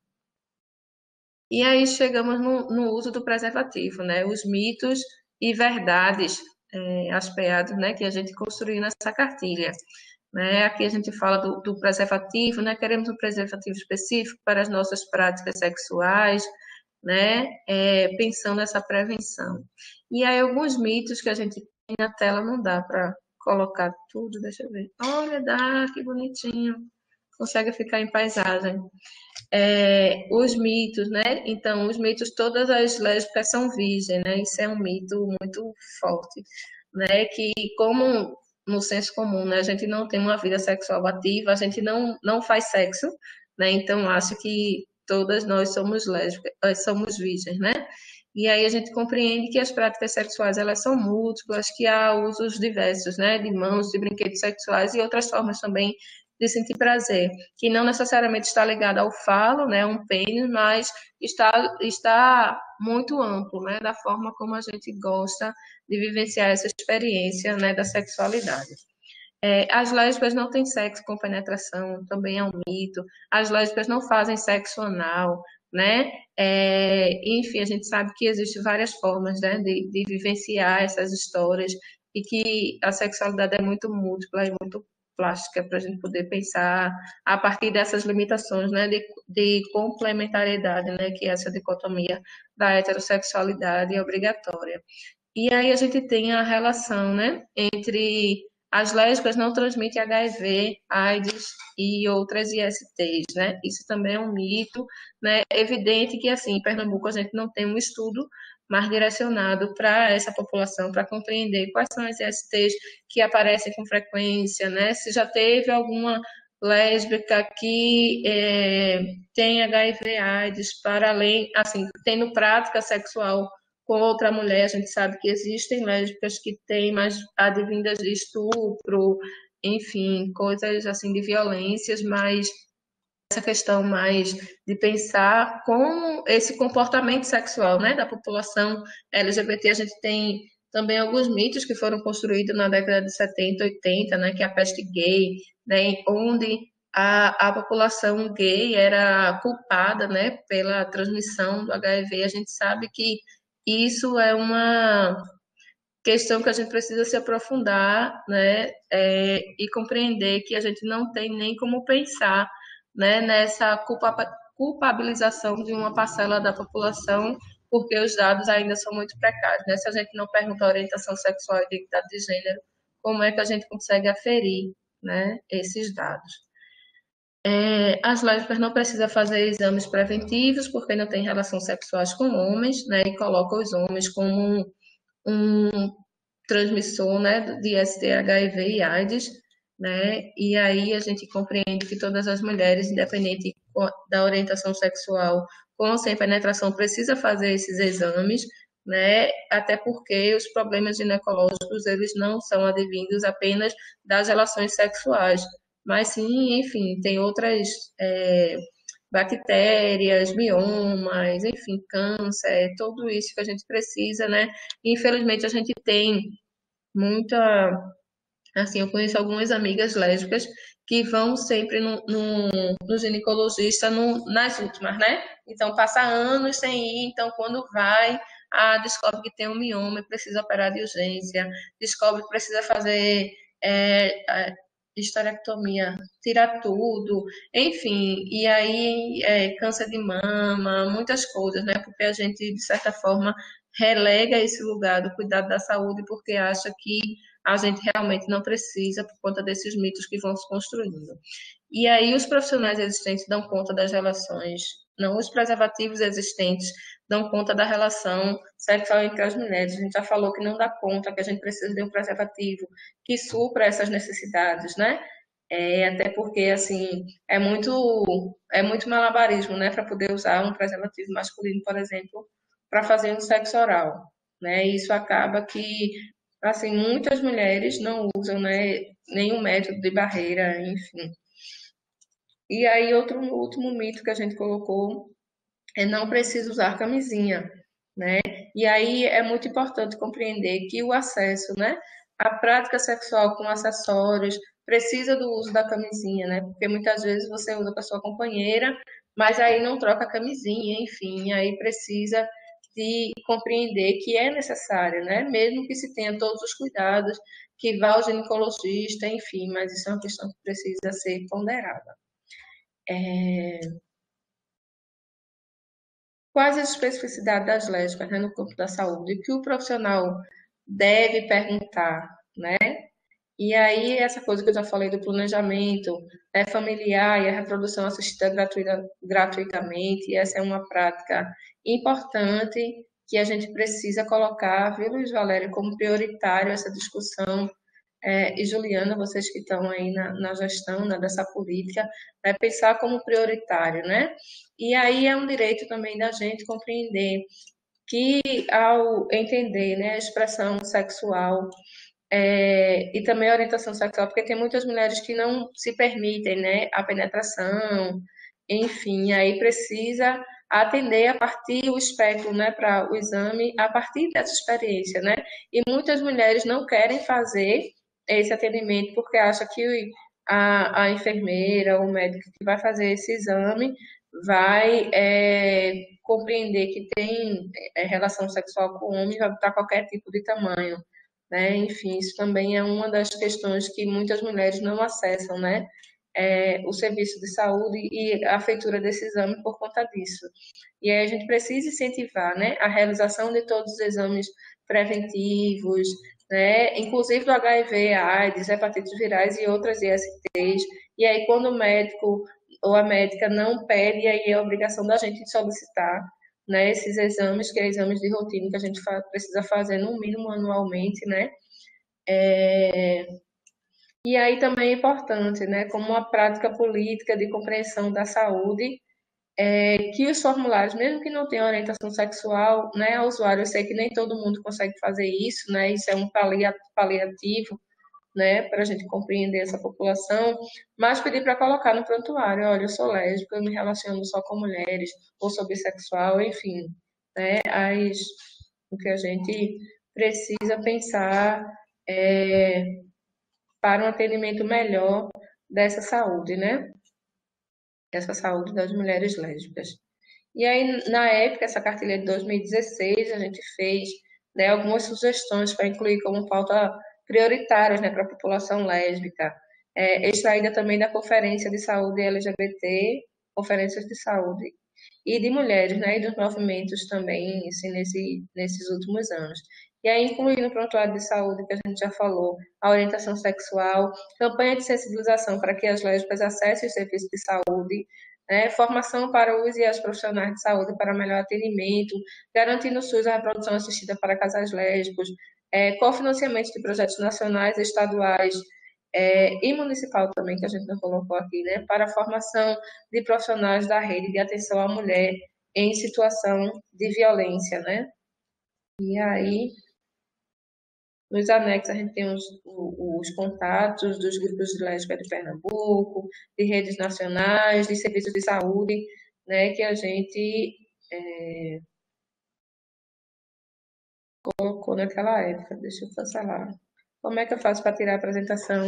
E aí chegamos no uso do preservativo, né? Os mitos e verdades aspeados, né? Que a gente construiu nessa cartilha. Né? Aqui a gente fala do preservativo, né? Queremos um preservativo específico para as nossas práticas sexuais, né? Pensando nessa prevenção. E aí alguns mitos que a gente tem na tela, não dá para colocar tudo, deixa eu ver. Olha, dá, que bonitinho. Consegue ficar em paisagem. Os mitos, né? Então, os mitos, todas as lésbicas são virgens, né? Isso é um mito muito forte, né? Que como no senso comum, né? A gente não tem uma vida sexual ativa, a gente não faz sexo, né? Então, acho que todas nós somos lésbicas, somos virgens, né? E aí a gente compreende que as práticas sexuais, elas são múltiplas, que há usos diversos, né? De mãos, de brinquedos sexuais e outras formas também de sentir prazer, que não necessariamente está ligado ao falo, né, um pênis, mas está muito amplo, né, da forma como a gente gosta de vivenciar essa experiência, né, da sexualidade. As lésbicas não têm sexo com penetração, também é um mito. As lésbicas não fazem sexo anal, né? Enfim, a gente sabe que existem várias formas, né, de vivenciar essas histórias e que a sexualidade é muito múltipla e muito plástica para a gente poder pensar a partir dessas limitações, né, de complementariedade, né, que é essa dicotomia da heterossexualidade obrigatória. E aí a gente tem a relação, né, entre as lésbicas não transmitem HIV, AIDS e outras ISTs, né? Isso também é um mito, né? É evidente que, assim, em Pernambuco a gente não tem um estudo mais direcionado para essa população, para compreender quais são as ISTs que aparecem com frequência, né? Se já teve alguma lésbica que tem HIV, AIDS, para além, assim, tendo prática sexual com outra mulher, a gente sabe que existem lésbicas que têm mais advindas de estupro, enfim, coisas assim de violências, mas essa questão mais de pensar como esse comportamento sexual, né, da população LGBT, a gente tem também alguns mitos que foram construídos na década de 70, 80, né, que é a peste gay, né, onde a população gay era culpada, né, pela transmissão do HIV. A gente sabe que isso é uma questão que a gente precisa se aprofundar, né, e compreender que a gente não tem nem como pensar, né, nessa culpabilização de uma parcela da população, porque os dados ainda são muito precários, né? Se a gente não pergunta a orientação sexual e identidade de gênero, como é que a gente consegue aferir, né, esses dados? As lésbicas não precisam fazer exames preventivos porque não têm relações sexuais com homens, né, e colocam os homens como um transmissor, né, de ST, HIV e AIDS, né, e aí a gente compreende que todas as mulheres, independente da orientação sexual, com ou sem penetração, precisa fazer esses exames, né, até porque os problemas ginecológicos, eles não são advindos apenas das relações sexuais, mas sim, enfim, tem outras bactérias, miomas, enfim, câncer, tudo isso que a gente precisa, né? Infelizmente, a gente tem muita. Assim, eu conheço algumas amigas lésbicas que vão sempre no ginecologista nas últimas, né? Então, passa anos sem ir, então, quando vai, descobre que tem um mioma e precisa operar de urgência, descobre que precisa fazer histerectomia, tirar tudo, enfim, e aí câncer de mama, muitas coisas, né? Porque a gente, de certa forma, relega esse lugar do cuidado da saúde porque acha que a gente realmente não precisa por conta desses mitos que vão se construindo. E aí os profissionais existentes dão conta das relações, não os preservativos existentes dão conta da relação sexual entre as mulheres. A gente já falou que não dá conta, que a gente precisa de um preservativo que supra essas necessidades, né? Até porque, assim, é muito malabarismo, né, para poder usar um preservativo masculino, por exemplo, para fazer um sexo oral, né? Isso acaba que, assim, muitas mulheres não usam, né, nenhum método de barreira, enfim. E aí, outro último mito que a gente colocou é não precisa usar camisinha, né? E aí é muito importante compreender que o acesso, né, à prática sexual com acessórios precisa do uso da camisinha, né? Porque muitas vezes você usa com a sua companheira, mas aí não troca a camisinha, enfim, aí precisa de compreender que é necessário, né? Mesmo que se tenha todos os cuidados, que vá ao ginecologista, enfim, mas isso é uma questão que precisa ser ponderada. Quais as especificidades das lésbicas, né, no campo da saúde? O que o profissional deve perguntar, né? E aí, essa coisa que eu já falei do planejamento, né, familiar e a reprodução assistida gratuitamente, essa é uma prática importante que a gente precisa colocar, viu, Luiz Valério, como prioritário essa discussão. E Juliana, vocês que estão aí na gestão, né, dessa política, pensar como prioritário, né? E aí é um direito também da gente compreender que, ao entender, né, a expressão sexual e também a orientação sexual, porque tem muitas mulheres que não se permitem, né, a penetração, enfim, aí precisa atender a partir o espectro, né, para o exame, a partir dessa experiência, né? E muitas mulheres não querem fazer esse atendimento porque acha que a enfermeira ou o médico que vai fazer esse exame vai compreender que tem relação sexual com o homem para qualquer tipo de tamanho, né? Enfim, isso também é uma das questões que muitas mulheres não acessam, né? O serviço de saúde e a feitura desse exame por conta disso. E aí a gente precisa incentivar, né, a realização de todos os exames preventivos, né, inclusive do HIV, AIDS, hepatites virais e outras ISTs. E aí quando o médico ou a médica não pede, aí é a obrigação da gente solicitar, né, esses exames, que é exames de rotina que a gente precisa fazer no mínimo anualmente, né? E aí também é importante, né, como uma prática política de compreensão da saúde, que os formulários, mesmo que não tenham orientação sexual, né, ao usuário, eu sei que nem todo mundo consegue fazer isso, né, isso é um paliativo, né, para a gente compreender essa população, mas pedir para colocar no prontuário, olha, eu sou lésbica, eu me relaciono só com mulheres, ou sou bissexual, enfim, né, o que a gente precisa pensar para um atendimento melhor dessa saúde, né, essa saúde das mulheres lésbicas. E aí, na época, essa cartilha de 2016, a gente fez, né, algumas sugestões para incluir como pauta prioritárias, né, para a população lésbica, extraída também da Conferência de Saúde LGBT, Conferências de Saúde, e de mulheres, né, e dos movimentos também, assim, nesses últimos anos. E aí, incluir no prontuário de saúde, que a gente já falou, a orientação sexual, campanha de sensibilização para que as lésbicas acessem os serviços de saúde, né, formação para os e as profissionais de saúde para melhor atendimento, garantindo o SUS a reprodução assistida para casais lésbicos, cofinanciamento de projetos nacionais, estaduais e municipal também, que a gente não colocou aqui, né, para a formação de profissionais da rede de atenção à mulher em situação de violência, né? E aí, nos anexos, a gente tem os contatos dos grupos de lésbica de Pernambuco, de redes nacionais, de serviços de saúde, né, que a gente colocou naquela época. Deixa eu cancelar. Como é que eu faço para tirar a apresentação?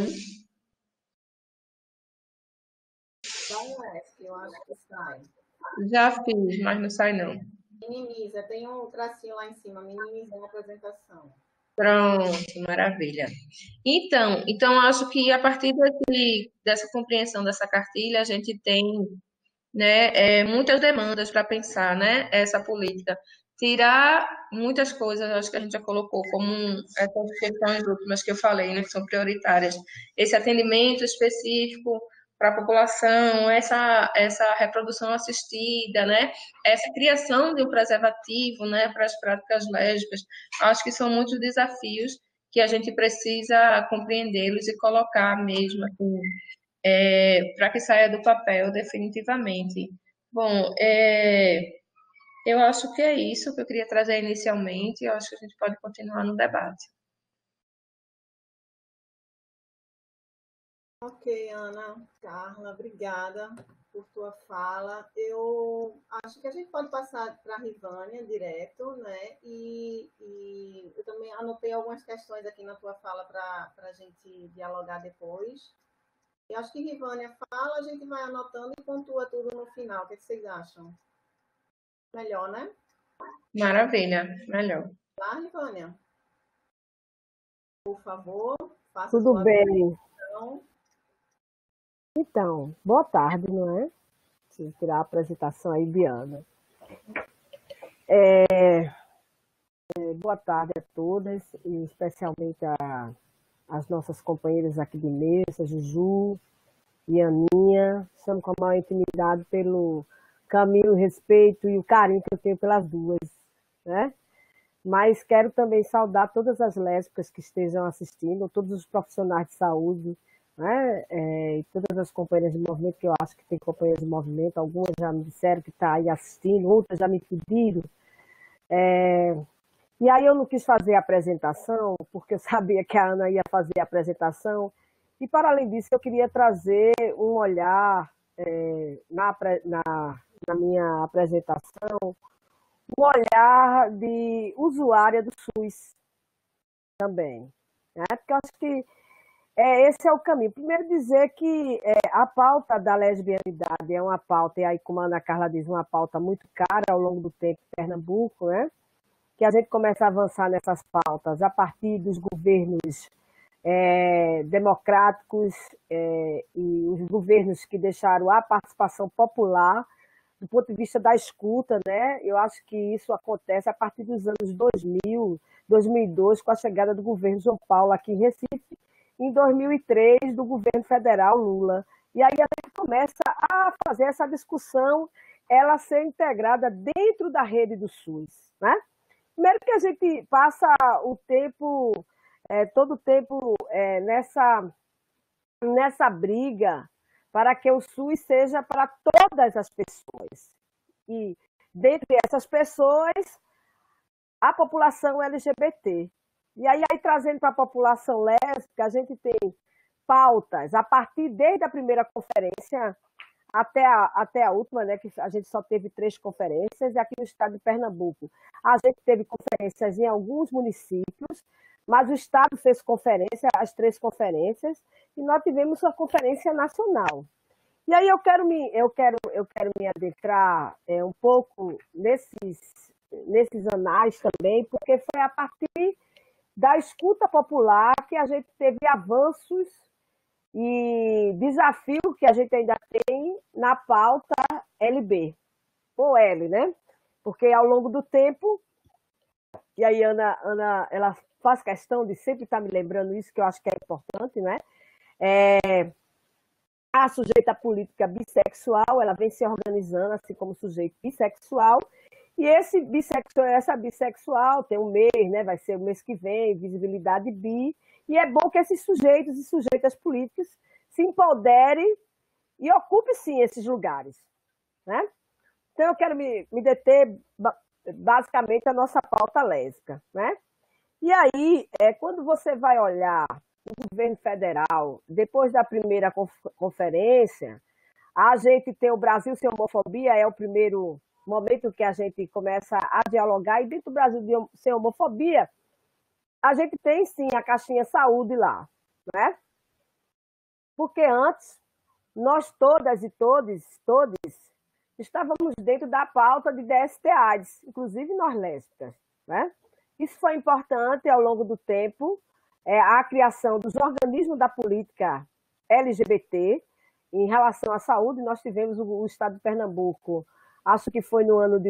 Vai, que eu acho que sai. Já fiz, mas não sai não. Minimiza, tem um tracinho lá em cima, minimizar a apresentação. Pronto, maravilha. Então acho que a partir dessa compreensão dessa cartilha, a gente tem, né, muitas demandas para pensar, né, essa política. Tirar muitas coisas, acho que a gente já colocou como essas questões últimas que eu falei, né, que são prioritárias. Esse atendimento específico para a população, essa reprodução assistida, né, essa criação de um preservativo, né, para as práticas lésbicas. Acho que são muitos desafios que a gente precisa compreendê-los e colocar mesmo assim, para que saia do papel definitivamente. Bom, Eu acho que é isso que eu queria trazer inicialmente, e eu acho que a gente pode continuar no debate. Ok, Ana, Carla, obrigada por tua fala. Eu acho que a gente pode passar para a Rivânia direto, né? E eu também anotei algumas questões aqui na tua fala para a gente dialogar depois. E acho que Rivânia fala, a gente vai anotando e pontua tudo no final. O que vocês acham? Melhor, né? Maravilha, melhor. Lá, Rivânia, por favor, faça Tudo sua bem. apresentação. Então, boa tarde, não é? Deixa eu tirar a apresentação aí, Diana. Boa tarde a todas, e especialmente as nossas companheiras aqui de mesa, Juju e Aninha. Chamo com a maior intimidade pelo caminho, o respeito e o carinho que eu tenho pelas duas, né? Mas quero também saudar todas as lésbicas que estejam assistindo, todos os profissionais de saúde, né? E todas as companheiras de movimento, que eu acho que tem companheiras de movimento, algumas já me disseram que está aí assistindo, outras já me pediram. E aí eu não quis fazer a apresentação, porque eu sabia que a Ana ia fazer a apresentação, e para além disso eu queria trazer um olhar na minha apresentação, um olhar de usuária do SUS também, né? Porque eu acho que esse é o caminho. Primeiro dizer que a pauta da lesbianidade é uma pauta, e aí como a Ana Carla diz, uma pauta muito cara ao longo do tempo em Pernambuco, né? Que a gente começa a avançar nessas pautas a partir dos governos democráticos e os governos que deixaram a participação popular do ponto de vista da escuta, né? Eu acho que isso acontece a partir dos anos 2000, 2002, com a chegada do governo João Paulo aqui em Recife, em 2003, do governo federal Lula. E aí a gente começa a fazer essa discussão, ela ser integrada dentro da rede do SUS, né? Primeiro que a gente passa o tempo, todo o tempo nessa briga para que o SUS seja para todas as pessoas. E dentre essas pessoas, a população LGBT. E aí trazendo para a população lésbica, a gente tem pautas, a partir desde a primeira conferência até a última, né, que a gente só teve 3 conferências, e aqui no estado de Pernambuco a gente teve conferências em alguns municípios, mas o estado fez conferência, as 3 conferências, e nós tivemos uma conferência nacional. E aí eu quero me adentrar um pouco nesses anais também, porque foi a partir da escuta popular que a gente teve avanços e desafio que a gente ainda tem na pauta LB, ou L, né? Porque ao longo do tempo, e aí Ana ela faz questão de sempre estar me lembrando isso, que eu acho que é importante, né? A sujeita política bissexual, ela vem se organizando assim como sujeito bissexual, e essa bissexual tem um mês, né? Vai ser o mês que vem, visibilidade bi, e é bom que esses sujeitos e sujeitas políticas se empoderem e ocupem, sim, esses lugares, né? Então, eu quero me deter, basicamente, a nossa pauta lésbica, né? E aí, quando você vai olhar o governo federal, depois da primeira conferência, a gente tem o Brasil Sem Homofobia, é o primeiro momento que a gente começa a dialogar, e dentro do Brasil Sem Homofobia, a gente tem, sim, a caixinha saúde lá, né? Porque antes, nós todas e todos estávamos dentro da pauta de DST-AIDS, inclusive nós lésbicas, né? Isso foi importante ao longo do tempo, a criação dos organismos da política LGBT em relação à saúde. Nós tivemos o estado de Pernambuco, acho que foi no ano de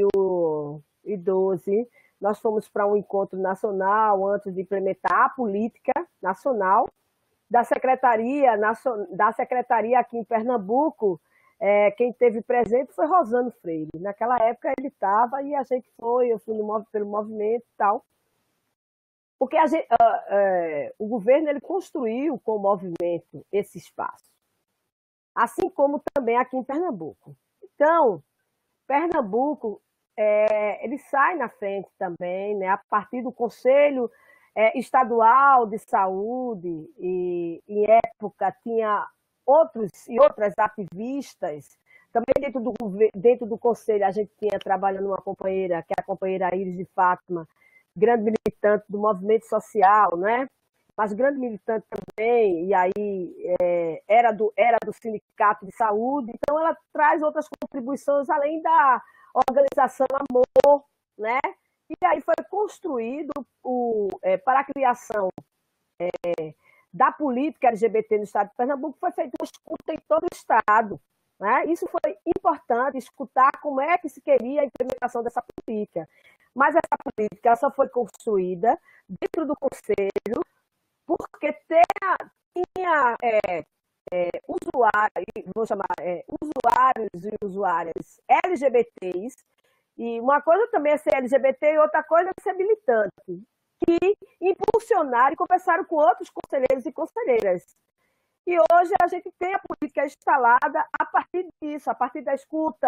2012, nós fomos para um encontro nacional antes de implementar a política nacional da secretaria aqui em Pernambuco. Quem esteve presente foi Rosano Freire. Naquela época ele estava e a gente eu fui pelo movimento e tal. Porque o governo ele construiu com o movimento esse espaço. Assim como também aqui em Pernambuco. Então, Pernambuco ele sai na frente também, né? A partir do Conselho Estadual de Saúde, e em época tinha outros e outras ativistas. Também dentro do Conselho a gente tinha trabalhando uma companheira, que é a companheira Iris de Fátima, grande militante do movimento social, né? Mas grande militante também, e aí era do Sindicato de Saúde, então ela traz outras contribuições além da organização Amor, né? E aí foi construído para a criação da política LGBT no estado de Pernambuco, foi feita uma escuta em todo o estado, né? Isso foi importante, escutar como é que se queria a implementação dessa política. Mas essa política só foi construída dentro do Conselho, porque tinha usuários, vou chamar usuários e usuárias LGBTs, e uma coisa também é ser LGBT e outra coisa é ser militante, que impulsionaram e conversaram com outros conselheiros e conselheiras. E hoje a gente tem a política instalada a partir disso, a partir da escuta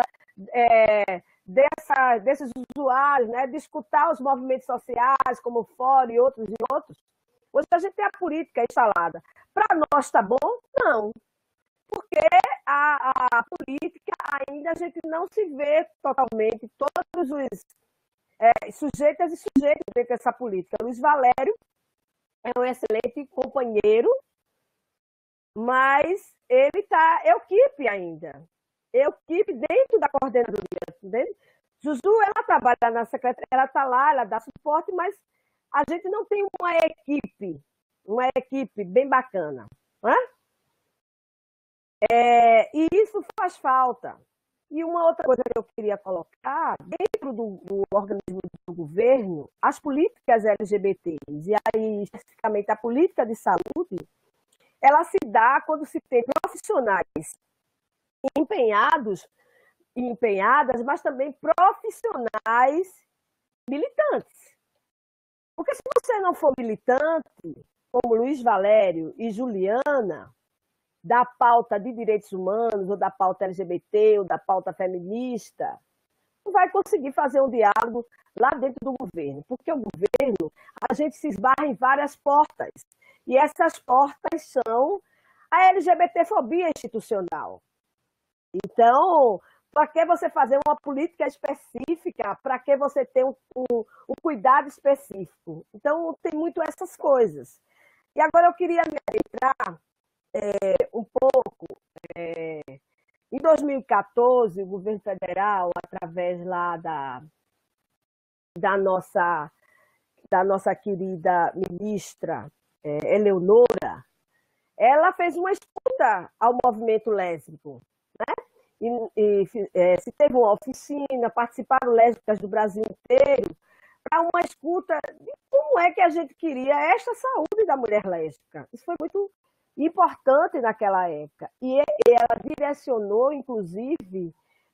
desses usuários, né, de escutar os movimentos sociais, como o Fórum e outros. Hoje a gente tem a política instalada. Para nós está bom? Não. Porque a política ainda a gente não se vê totalmente, todos os sujeitas e sujeitos dentro dessa política. Luiz Valério é um excelente companheiro, mas ele está equipe ainda. Equipe dentro da coordenadoria. Entende? Zuzu, ela trabalha na secretaria, ela está lá, ela dá suporte, mas a gente não tem uma equipe bem bacana. Não é? E isso faz falta. E uma outra coisa que eu queria colocar, dentro do organismo do governo, as políticas LGBTs, e aí especificamente a política de saúde, ela se dá quando se tem profissionais empenhadas, mas também profissionais militantes. Porque se você não for militante, como Luiz Valério e Juliana, da pauta de direitos humanos, ou da pauta LGBT, ou da pauta feminista, não vai conseguir fazer um diálogo lá dentro do governo. Porque o governo, a gente se esbarra em várias portas. E essas portas são a LGBTfobia institucional. Então, para que você fazer uma política específica? Para que você ter um cuidado específico? Então, tem muito essas coisas. E agora eu queria me adentrar um pouco. Em 2014, o governo federal, através lá da nossa querida ministra Eleonora, ela fez uma escuta ao movimento lésbico, né? Se teve uma oficina, participaram lésbicas do Brasil inteiro, para uma escuta de como é que a gente queria esta saúde da mulher lésbica. Isso foi muito importante naquela época. E ela direcionou, inclusive,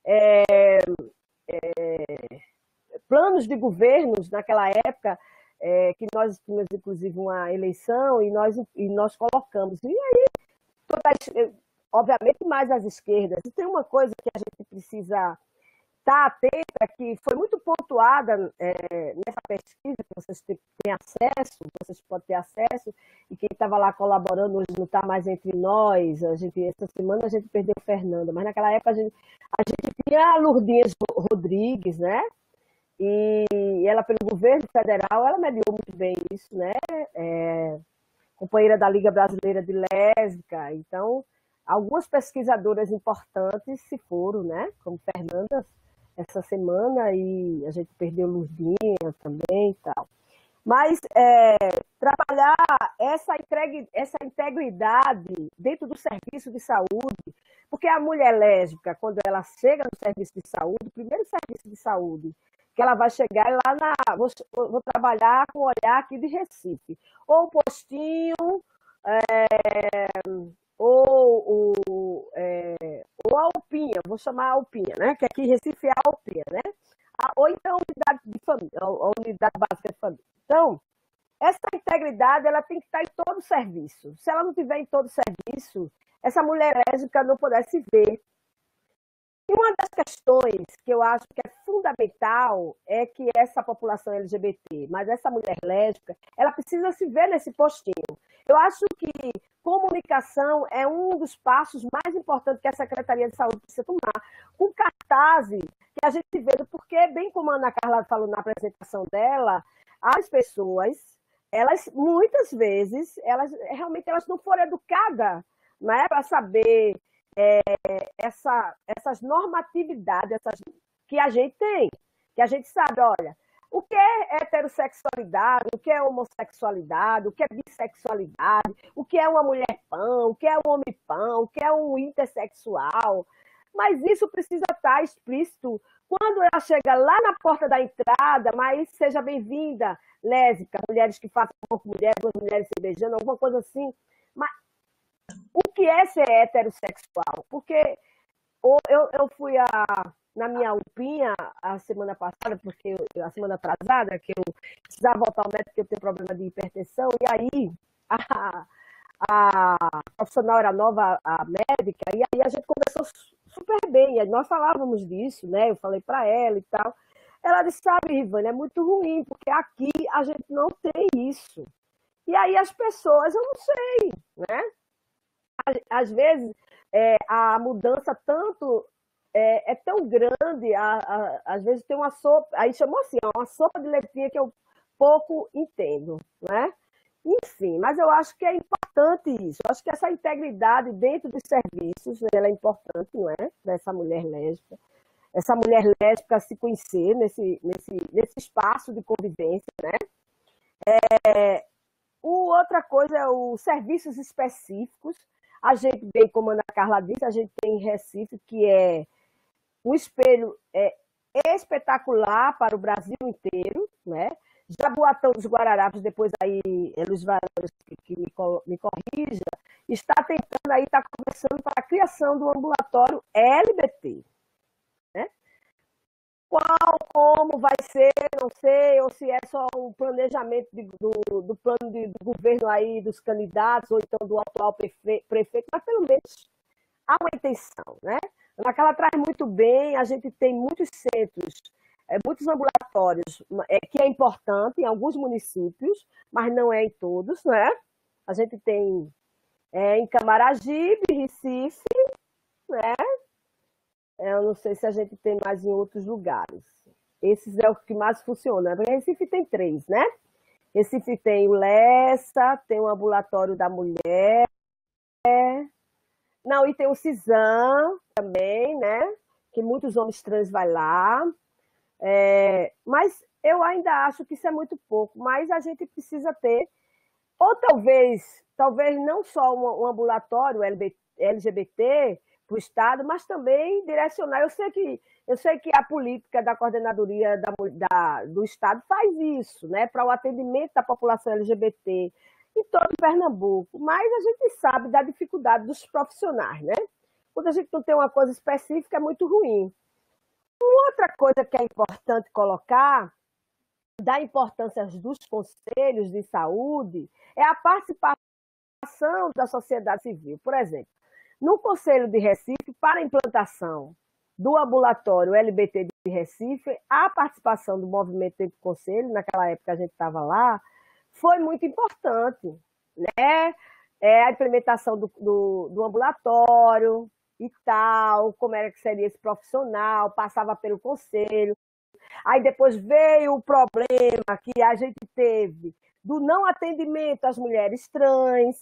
planos de governos naquela época, que nós tínhamos, inclusive, uma eleição e nós colocamos. E aí, obviamente, mais as esquerdas. E tem uma coisa que a gente precisa estar atenta, que foi muito pontuada nessa pesquisa, que vocês têm acesso, vocês podem ter acesso, e quem estava lá colaborando hoje não está mais entre nós. Essa semana a gente perdeu Fernanda, mas naquela época a gente tinha a Lourdinha Rodrigues, né? E ela, pelo governo federal, ela mediou muito bem isso, né? Companheira da Liga Brasileira de Lésbica. Então, algumas pesquisadoras importantes se foram, né? Como Fernanda, essa semana, e a gente perdeu Lourdinha também e tal. Mas trabalhar essa integridade dentro do serviço de saúde, porque a mulher lésbica, quando ela chega no serviço de saúde, o primeiro serviço de saúde que ela vai chegar lá vou trabalhar com o olhar aqui de Recife, ou postinho, ou a Alpinha, vou chamar a Alpinha, né? Que aqui em Recife é a Alpinha, né? Ou então a unidade de família, a unidade básica de família. Então, essa integridade ela tem que estar em todo serviço. Se ela não estiver em todo serviço, essa mulher lésbica não poderá se ver. E uma das questões que eu acho que é fundamental é que essa população LGBT, mas essa mulher lésbica, ela precisa se ver nesse postinho. Eu acho que comunicação é um dos passos mais importantes que a Secretaria de Saúde precisa tomar, com cartazes que a gente vê, porque, bem como a Ana Carla falou na apresentação dela, as pessoas, elas muitas vezes, elas realmente não foram educadas, né, para saber essas normatividades que a gente tem, que a gente sabe, olha, o que é heterossexualidade, o que é homossexualidade, o que é bissexualidade, o que é uma mulher pão, o que é um homem pão, o que é um intersexual. Mas isso precisa estar explícito quando ela chega lá na porta da entrada, mas seja bem-vinda, lésbica, mulheres que façam com mulher, duas mulheres se beijando, alguma coisa assim. Mas o que é ser heterossexual? Porque eu fui na minha UPinha a semana passada, porque a semana atrasada, que eu precisava voltar ao médico porque eu tenho problema de hipertensão, e aí a profissional era nova, a médica, e aí a gente conversou super bem, e nós falávamos disso, né? Eu falei para ela e tal. Ela disse, sabe, Ivânia, é muito ruim, porque aqui a gente não tem isso. E aí as pessoas, eu não sei, né? Às vezes, a mudança tanto é tão grande, às vezes tem uma sopa, aí chamou assim, uma sopa de letrinha que eu pouco entendo, né? Enfim, mas eu acho que é importante isso, eu acho que essa integridade dentro dos serviços, ela é importante, não é? Dessa mulher lésbica, essa mulher lésbica se conhecer nesse espaço de convivência, né? Outra coisa é os serviços específicos. A gente, bem como a Ana Carla disse, a gente tem em Recife, que é um espelho espetacular para o Brasil inteiro, né? Jaboatão dos Guararapes, depois aí, Luiz Valores, que me corrija, está tentando aí, está conversando para a criação do ambulatório LBT, né? Como vai ser, não sei, ou se é só um planejamento do plano do governo aí, dos candidatos, ou então do atual prefeito, mas pelo menos há uma intenção, né? Ela traz muito bem, a gente tem muitos centros, muitos ambulatórios, que é importante em alguns municípios, mas não é em todos, né? A gente tem em Camaragibe, Recife, né? Eu não sei se a gente tem mais em outros lugares. Esses é o que mais funciona. Recife tem 3, né? Recife tem o Lessa, tem o ambulatório da mulher. Não, e tem o Cisam também, né? Que muitos homens trans vai lá. Mas eu ainda acho que isso é muito pouco. Mas a gente precisa ter, ou talvez não só um ambulatório LGBT para o Estado, mas também direcionar. Eu sei que a política da coordenadoria do Estado faz isso, né, para o atendimento da população LGBT em todo Pernambuco, mas a gente sabe da dificuldade dos profissionais, né? Quando a gente não tem uma coisa específica, é muito ruim. Outra coisa que é importante colocar, da importância dos conselhos de saúde, é a participação da sociedade civil. Por exemplo, no Conselho de Recife, para a implantação do ambulatório LBT de Recife, a participação do movimento dentro do Conselho, naquela época a gente estava lá, foi muito importante, né? A implementação do ambulatório e tal, como era que seria esse profissional, passava pelo Conselho. Aí depois veio o problema que a gente teve do não atendimento às mulheres trans.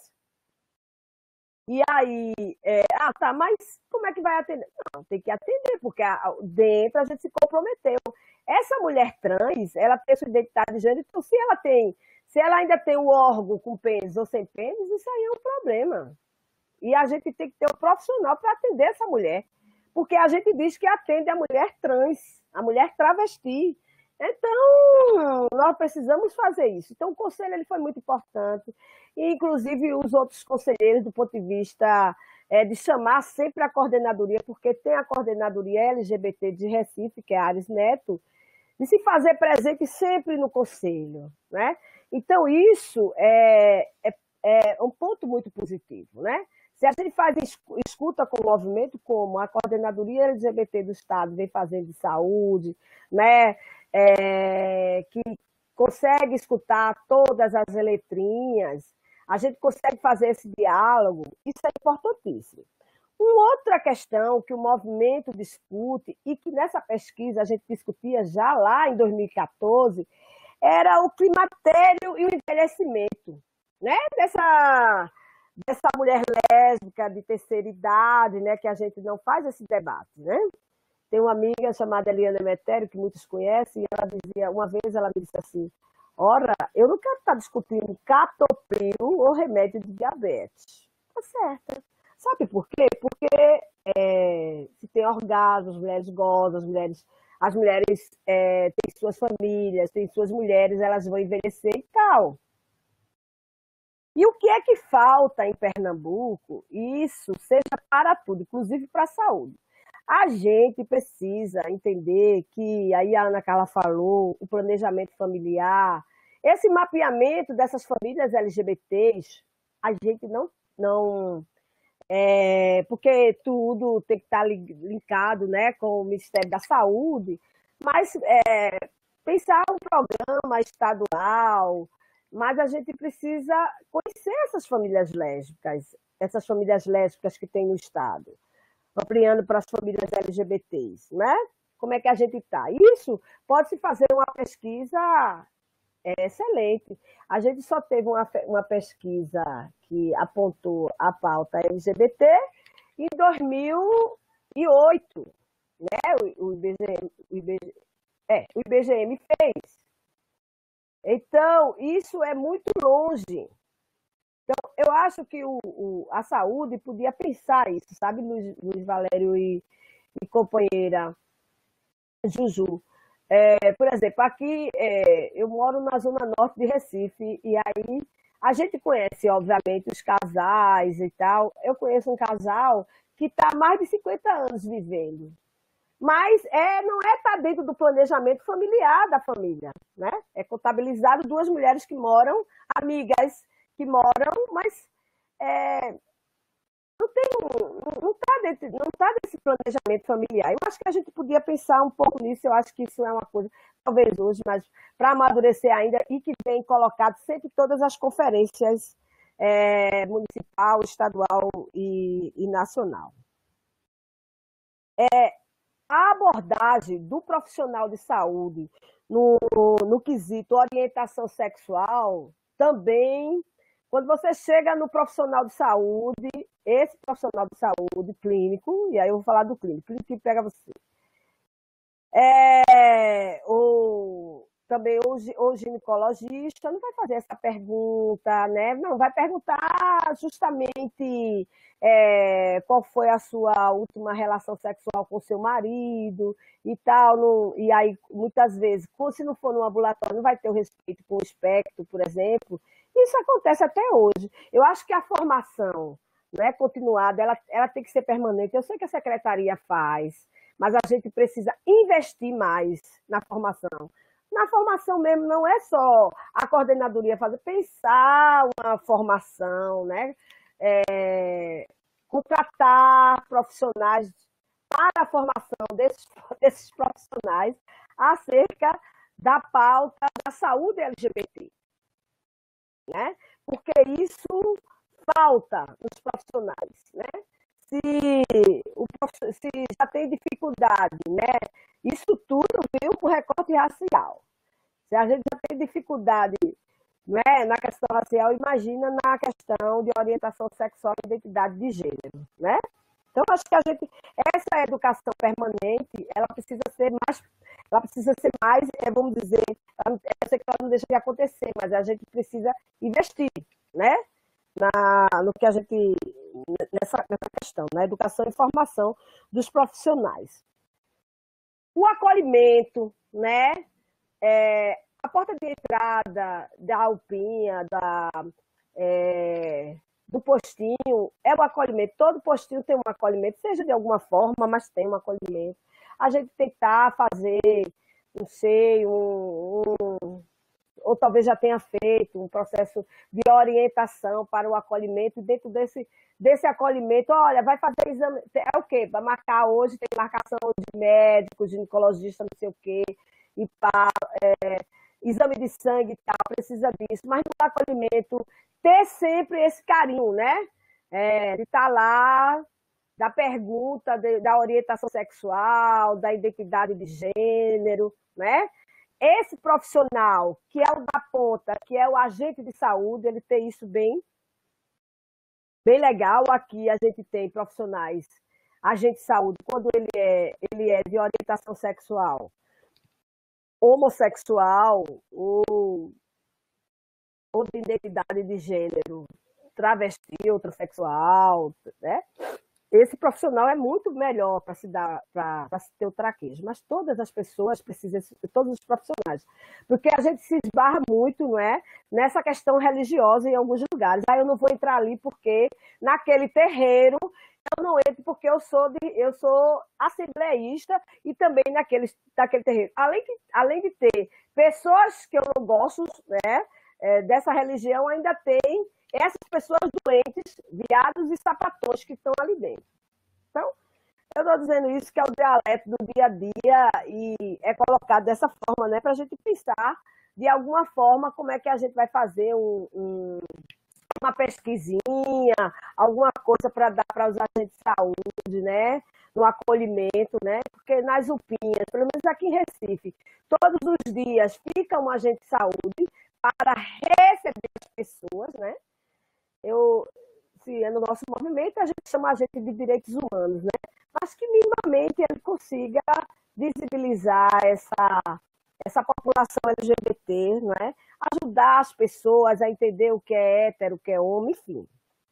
E aí, tá, mas como é que vai atender? Não, tem que atender, porque dentro a gente se comprometeu. Essa mulher trans, ela tem sua identidade de gênero, então se ela ainda tem um órgão com pênis ou sem pênis, isso aí é um problema. E a gente tem que ter um profissional para atender essa mulher, porque a gente diz que atende a mulher trans, a mulher travesti. Então, nós precisamos fazer isso. Então, o conselho ele foi muito importante, e, inclusive os outros conselheiros, do ponto de vista de chamar sempre a coordenadoria, porque tem a coordenadoria LGBT de Recife, que é a Ares Neto, de se fazer presente sempre no conselho, né? Então, isso é um ponto muito positivo, né? Se a gente faz escuta com o movimento, como a Coordenadoria LGBT do Estado vem fazendo de saúde, né, que consegue escutar todas as letrinhas, a gente consegue fazer esse diálogo, isso é importantíssimo. Uma outra questão que o movimento discute, e que nessa pesquisa a gente discutia já lá em 2014, era o climatério e o envelhecimento, né? Dessa mulher lésbica de terceira idade, né? Que a gente não faz esse debate, né? Tem uma amiga chamada Eliana Metério, que muitos conhecem, e ela dizia, uma vez ela me disse assim, ora, eu não quero estar discutindo catopril ou remédio de diabetes. Tá certo. Sabe por quê? Porque se tem orgasmo, as mulheres gozam, as mulheres têm suas famílias, têm suas mulheres, elas vão envelhecer e tal. E o que é que falta em Pernambuco? Isso seja para tudo, inclusive para a saúde. A gente precisa entender que, aí a Ana Carla falou, o planejamento familiar, esse mapeamento dessas famílias LGBTs, a gente não porque tudo tem que estar linkado, né, com o Ministério da Saúde, mas pensar um programa estadual, mas a gente precisa conhecer essas famílias lésbicas que tem no Estado, ampliando para as famílias LGBTs, né? Como é que a gente está? Isso pode-se fazer uma pesquisa excelente. A gente só teve uma pesquisa que apontou a pauta LGBT em 2008, né? O IBGM fez. Então, isso é muito longe. Então, eu acho que a saúde podia pensar isso, sabe, Luiz Valério e companheira Juju? Por exemplo, aqui eu moro na zona norte de Recife, e aí a gente conhece, obviamente, os casais e tal. Eu conheço um casal que está há mais de 50 anos vivendo. Mas não está dentro do planejamento familiar da família, né? É contabilizado duas mulheres que moram, amigas que moram, mas não está desse planejamento familiar. Eu acho que a gente podia pensar um pouco nisso, eu acho que isso é uma coisa, talvez hoje, mas para amadurecer ainda, e que vem colocado sempre em todas as conferências municipal, estadual e nacional. A abordagem do profissional de saúde no quesito orientação sexual também, quando você chega no profissional de saúde, esse profissional de saúde clínico, e aí eu vou falar do clínico que pega você, também o ginecologista não vai fazer essa pergunta, né? Não, vai perguntar justamente qual foi a sua última relação sexual com seu marido e tal. E aí, muitas vezes, se não for no ambulatório, não vai ter o respeito com o espectro, por exemplo. Isso acontece até hoje. Eu acho que a formação, né, continuada, ela tem que ser permanente. Eu sei que a secretaria faz, mas a gente precisa investir mais na formação. Na formação mesmo, não é só a coordenadoria fazer, pensar uma formação, né? Contratar profissionais para a formação desses profissionais acerca da pauta da saúde LGBT, né? Porque isso falta nos profissionais, né? Se já tem dificuldade, né? Isso tudo veio por recorte racial. Se a gente já tem dificuldade, né, na questão racial, imagina na questão de orientação sexual e identidade de gênero, né? Então, acho que essa educação permanente, ela precisa ser mais, vamos dizer, eu sei que ela não deixa de acontecer, mas a gente precisa investir, né? No que a gente, nessa questão, na educação e formação dos profissionais. O acolhimento, né? A porta de entrada da Alpinha, do postinho, é o acolhimento. Todo postinho tem um acolhimento, seja de alguma forma, mas tem um acolhimento. A gente tentar fazer, não sei, ou talvez já tenha feito um processo de orientação para o acolhimento, e dentro desse acolhimento, olha, vai fazer exame, é o quê? Vai marcar hoje, tem marcação de médico, ginecologista, não sei o quê, e exame de sangue e tal, precisa disso, mas no acolhimento, ter sempre esse carinho, né? De estar lá, da pergunta, da orientação sexual, da identidade de gênero, né? Esse profissional, que é o da ponta, que é o agente de saúde, ele tem isso bem legal. Aqui a gente tem profissionais, agente de saúde, quando ele é de orientação sexual, homossexual, ou de identidade de gênero, travesti, heterossexual, né? Esse profissional é muito melhor para se ter o traquejo, mas todas as pessoas precisam, todos os profissionais, porque a gente se esbarra muito, não é, nessa questão religiosa em alguns lugares. Eu não vou entrar ali porque naquele terreiro eu não entro porque eu sou assembleísta e também naquele terreiro. Além de ter pessoas que eu não gosto, né, dessa religião, ainda tem essas pessoas doentes, viados e sapatões que estão ali dentro. Então, eu estou dizendo isso, que é o dialeto do dia a dia e é colocado dessa forma, né, para a gente pensar de alguma forma como é que a gente vai fazer uma pesquisinha, alguma coisa para dar para os agentes de saúde, né, no acolhimento, né, porque nas UPinhas, pelo menos aqui em Recife, todos os dias fica um agente de saúde para receber as pessoas, né. Se é no nosso movimento, a gente chama a gente de direitos humanos, né? Mas que minimamente ele consiga visibilizar essa população LGBT, não é? Ajudar as pessoas a entender o que é hétero, o que é homem, enfim.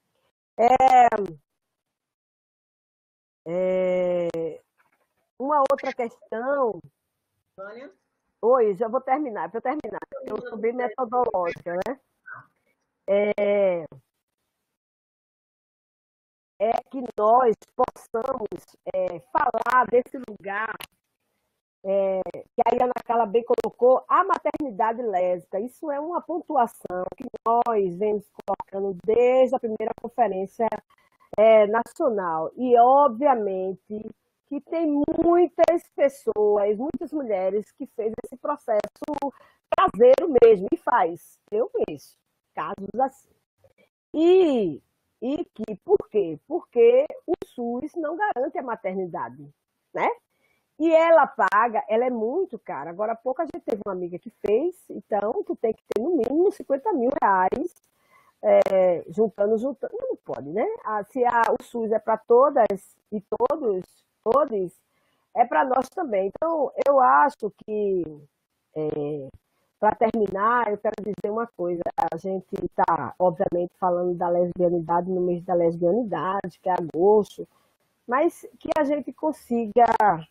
Uma outra questão. Vânia? Oi, já vou terminar, para terminar. Eu sou bem metodológica, né? É que nós possamos falar desse lugar que a Ana Carla bem colocou, a maternidade lésbica. Isso é uma pontuação que nós vemos colocando desde a primeira conferência nacional. E, obviamente, que tem muitas pessoas, muitas mulheres que fez esse processo caseiro mesmo, e faz. Eu vejo casos assim. Por quê? Porque o SUS não garante a maternidade, né? E ela paga, ela é muito cara. Agora há pouco a gente teve uma amiga que fez, então tu tem que ter no mínimo 50 mil reais, juntando, não pode, né? Se o SUS é para todas e todos, é para nós também. Então, eu acho que para terminar, eu quero dizer uma coisa. A gente está, obviamente, falando da lesbianidade no mês da lesbianidade, que é agosto, mas que a gente consiga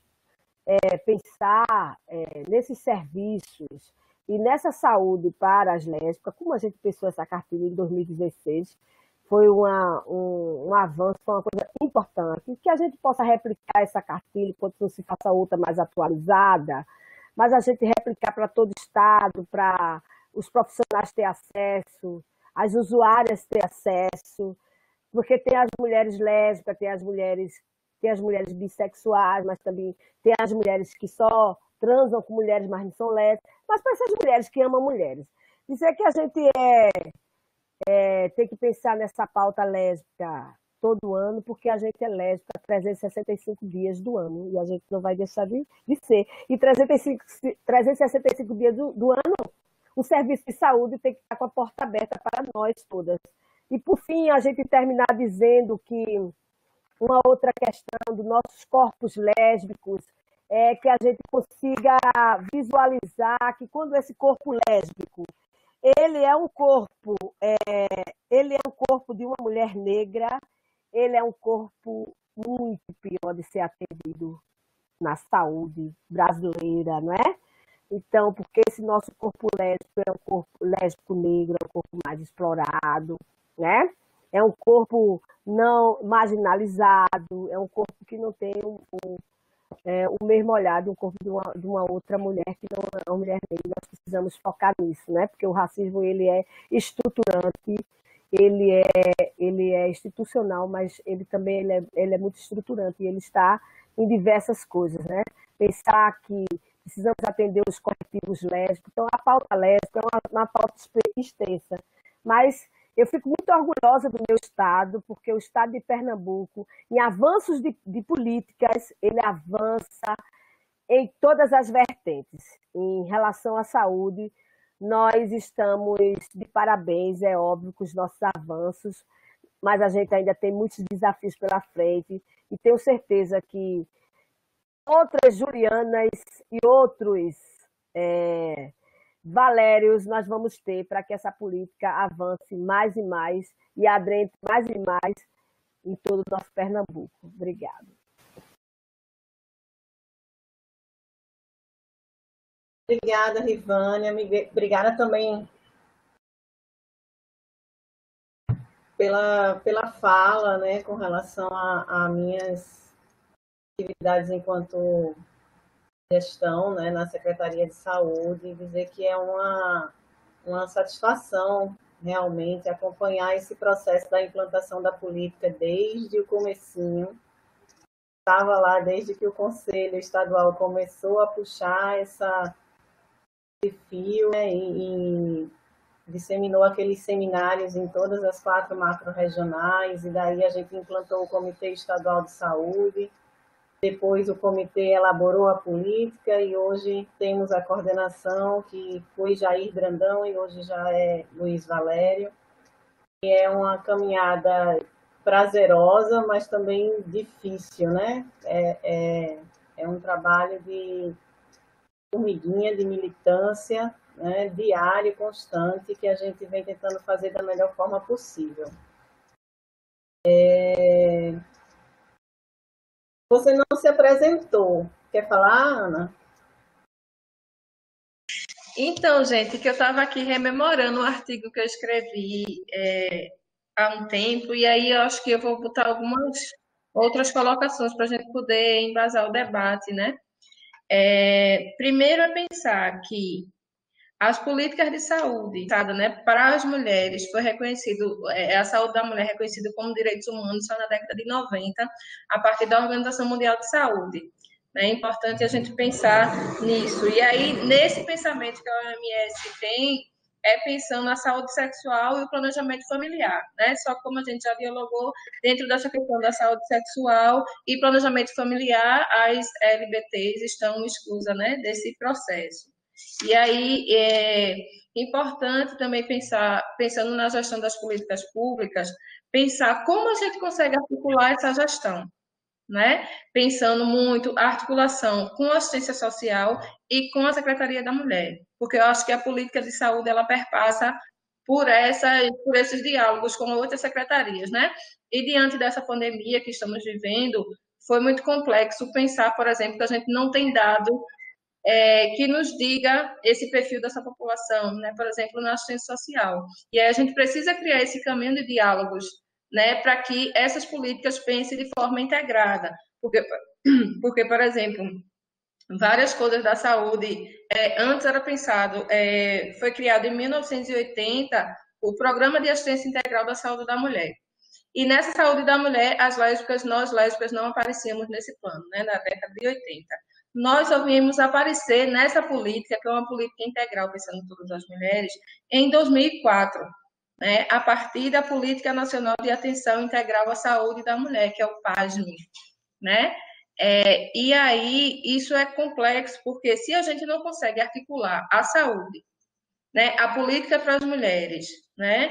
pensar nesses serviços e nessa saúde para as lésbicas. Como a gente pensou essa cartilha em 2016, foi um avanço, foi uma coisa importante, que a gente possa replicar essa cartilha enquanto não se faça outra mais atualizada, mas a gente replicar para todo o estado, para os profissionais ter acesso, as usuárias ter acesso, porque tem as mulheres lésbicas, tem as mulheres bissexuais, mas também tem as mulheres que só transam com mulheres, mas não são lésbicas, mas para essas mulheres que amam mulheres. Dizer que a gente tem que pensar nessa pauta lésbica todo ano, porque a gente é lésbica 365 dias do ano, e a gente não vai deixar de ser. E 365 dias do ano, o serviço de saúde tem que estar com a porta aberta para nós todas. E, por fim, a gente terminar dizendo que uma outra questão dos nossos corpos lésbicos é que a gente consiga visualizar que quando esse corpo lésbico, ele é um corpo de uma mulher negra, ele é um corpo muito pior de ser atendido na saúde brasileira, não é? Então, porque esse nosso corpo lésbico é um corpo lésbico negro, é um corpo mais explorado, né? É um corpo não marginalizado, é um corpo que não tem o mesmo olhar de um corpo de uma outra mulher que não é uma mulher negra. Nós precisamos focar nisso, né? Porque o racismo ele é estruturante, ele é institucional, mas ele também ele é muito estruturante e ele está em diversas coisas, né? Pensar que precisamos atender os coletivos lésbicos, então a pauta lésbica é uma pauta extensa, mas eu fico muito orgulhosa do meu estado, porque o estado de Pernambuco, em avanços de políticas, ele avança em todas as vertentes. Em relação à saúde, nós estamos de parabéns, é óbvio, com os nossos avanços, mas a gente ainda tem muitos desafios pela frente e tenho certeza que outras Julianas e outros Valérios nós vamos ter para que essa política avance mais e mais e adentre mais e mais em todo o nosso Pernambuco. Obrigada. Obrigada, Rivânia. Obrigada também pela fala, né, com relação a minhas atividades enquanto gestão, né, na Secretaria de Saúde, dizer que é uma satisfação realmente acompanhar esse processo da implantação da política desde o comecinho. Estava lá desde que o Conselho Estadual começou a puxar esse fio, né, e disseminou aqueles seminários em todas as 4 macro-regionais, e daí a gente implantou o Comitê Estadual de Saúde, depois o comitê elaborou a política e hoje temos a coordenação, que foi Jair Brandão e hoje já é Luiz Valério. E é uma caminhada prazerosa, mas também difícil, né? É um trabalho de formiguinha, de militância, né? Diário, constante, que a gente vem tentando fazer da melhor forma possível. Você não se apresentou. Quer falar, Ana? Então, gente, que eu estava aqui rememorando o artigo que eu escrevi há um tempo, e aí eu acho que eu vou botar algumas outras colocações para a gente poder embasar o debate, né? Primeiro é pensar que as políticas de saúde, né, para as mulheres, foi reconhecido, a saúde da mulher reconhecida como direitos humanos só na década de 90, a partir da Organização Mundial de Saúde. É importante a gente pensar nisso. E aí, nesse pensamento que a OMS tem, pensando na saúde sexual e o planejamento familiar, né? Só que como a gente já dialogou, dentro dessa questão da saúde sexual e planejamento familiar, as LBTs estão exclusas, né, desse processo. E aí é importante também pensando na gestão das políticas públicas, pensar como a gente consegue articular essa gestão, né? Pensando muito a articulação com a assistência social e com a Secretaria da Mulher, porque eu acho que a política de saúde ela perpassa por esses diálogos com outras secretarias, né? E diante dessa pandemia que estamos vivendo, foi muito complexo pensar, por exemplo, que a gente não tem dado que nos diga esse perfil dessa população, né? Por exemplo, na assistência social. E aí a gente precisa criar esse caminho de diálogos, né? Para que essas políticas pensem de forma integrada. Porque por exemplo, várias coisas da saúde, antes era pensado, foi criado em 1980 o Programa de Assistência Integral da Saúde da Mulher. E nessa saúde da mulher, nós lésbicas não aparecíamos nesse plano, né? Na década de 80. Nós só viemos aparecer nessa política, que é uma política integral, pensando em todas as mulheres, em 2004, né, a partir da Política Nacional de Atenção Integral à Saúde da Mulher, que é o PASME, né? E aí, isso é complexo, porque se a gente não consegue articular a saúde, né, a política para as mulheres, né,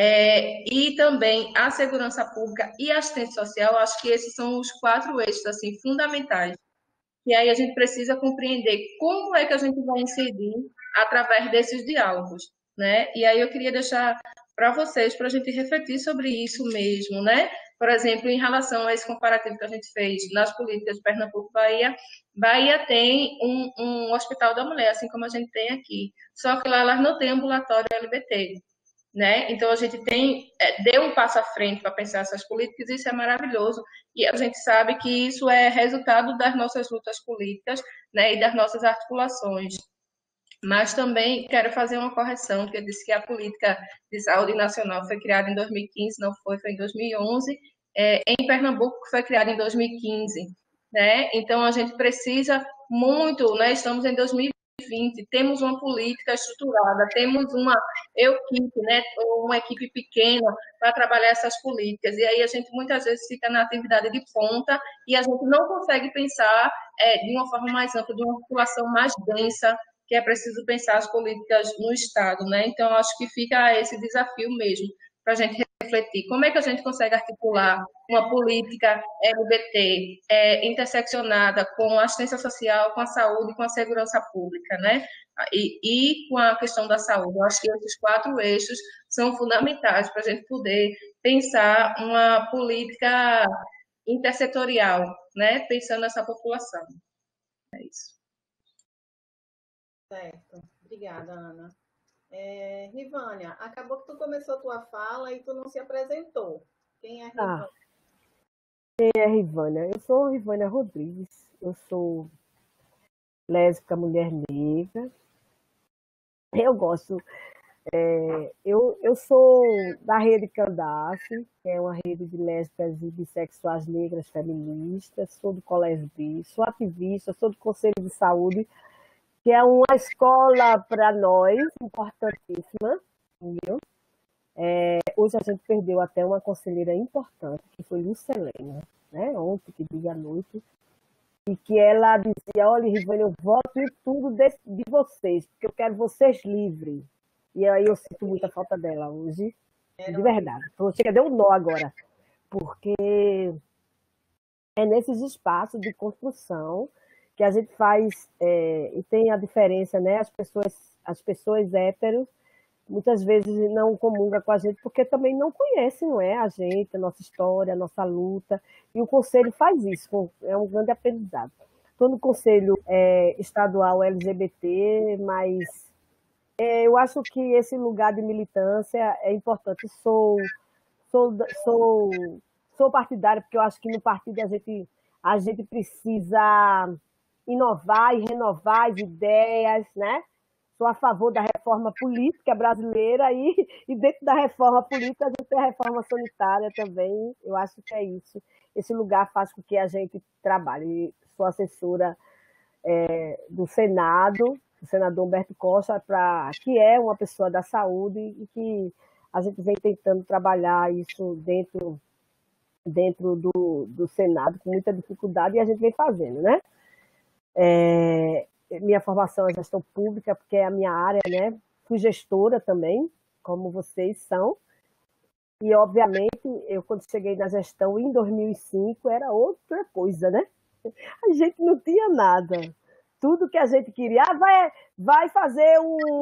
e também a segurança pública e a assistência social, acho que esses são os 4 eixos assim, fundamentais. E aí a gente precisa compreender como é que a gente vai incidir através desses diálogos, né? E aí eu queria deixar para vocês, para a gente refletir sobre isso mesmo, né? Por exemplo, em relação a esse comparativo que a gente fez nas políticas de Pernambuco e Bahia tem um hospital da mulher, assim como a gente tem aqui. Só que lá elas não têm ambulatório LBT, né? Então a gente deu um passo à frente para pensar essas políticas, e isso é maravilhoso, e a gente sabe que isso é resultado das nossas lutas políticas, né, e das nossas articulações. Mas também quero fazer uma correção, que eu disse que a política de saúde nacional foi criada em 2015, não foi, foi em 2011. Em Pernambuco foi criada em 2015, né? Então a gente precisa muito, né? Estamos em 2020, temos uma política estruturada, temos uma equipe, né? Uma equipe pequena para trabalhar essas políticas. E aí a gente muitas vezes fica na atividade de ponta e a gente não consegue pensar de uma forma mais ampla, de uma população mais densa, que é preciso pensar as políticas no Estado, né? Então, acho que fica esse desafio mesmo para a gente refletir. Como é que a gente consegue articular uma política LGBT interseccionada com a assistência social, com a saúde, com a segurança pública, né? E com a questão da saúde. Eu acho que esses 4 eixos são fundamentais para a gente poder pensar uma política intersetorial, né? Pensando nessa população. É isso. Certo. Obrigada, Ana. Rivânia, acabou que tu começou a tua fala e tu não se apresentou. Quem é Rivânia? Quem é Rivânia? Eu sou Rivânia Rodrigues, eu sou lésbica, mulher negra. Eu gosto, eu sou da rede Candace, que é uma rede de lésbicas e bissexuais negras feministas, sou do Colégio B, sou ativista, sou do Conselho de Saúde, que é uma escola para nós, importantíssima, viu? Hoje a gente perdeu até uma conselheira importante, que foi Lucilena, né? Ontem, que dia à noite, e que ela dizia, olha, Rivânia, eu voto em tudo de vocês, porque eu quero vocês livres. E aí eu sinto muita falta dela hoje, de verdade. Então, chega, deu um nó agora, porque é nesses espaços de construção que a gente faz, e tem a diferença, né? As pessoas héteros muitas vezes não comungam com a gente porque também não conhecem, não é? A gente, a nossa história, a nossa luta. E o Conselho faz isso, é um grande aprendizado. Estou no Conselho Estadual LGBT, mas eu acho que esse lugar de militância é importante. Sou partidária porque eu acho que no partido a gente precisa inovar e renovar as ideias, né? Sou a favor da reforma política brasileira e dentro da reforma política a gente tem a reforma sanitária também. Eu acho que é isso. Esse lugar faz com que a gente trabalhe. Sou assessora do Senado, do senador Humberto Costa, que é uma pessoa da saúde e que a gente vem tentando trabalhar isso dentro do Senado com muita dificuldade e a gente vem fazendo, né? Minha formação é gestão pública, porque é a minha área, né? Fui gestora também, como vocês são. E, obviamente, eu quando cheguei na gestão em 2005 era outra coisa, né? A gente não tinha nada. Tudo que a gente queria, vai fazer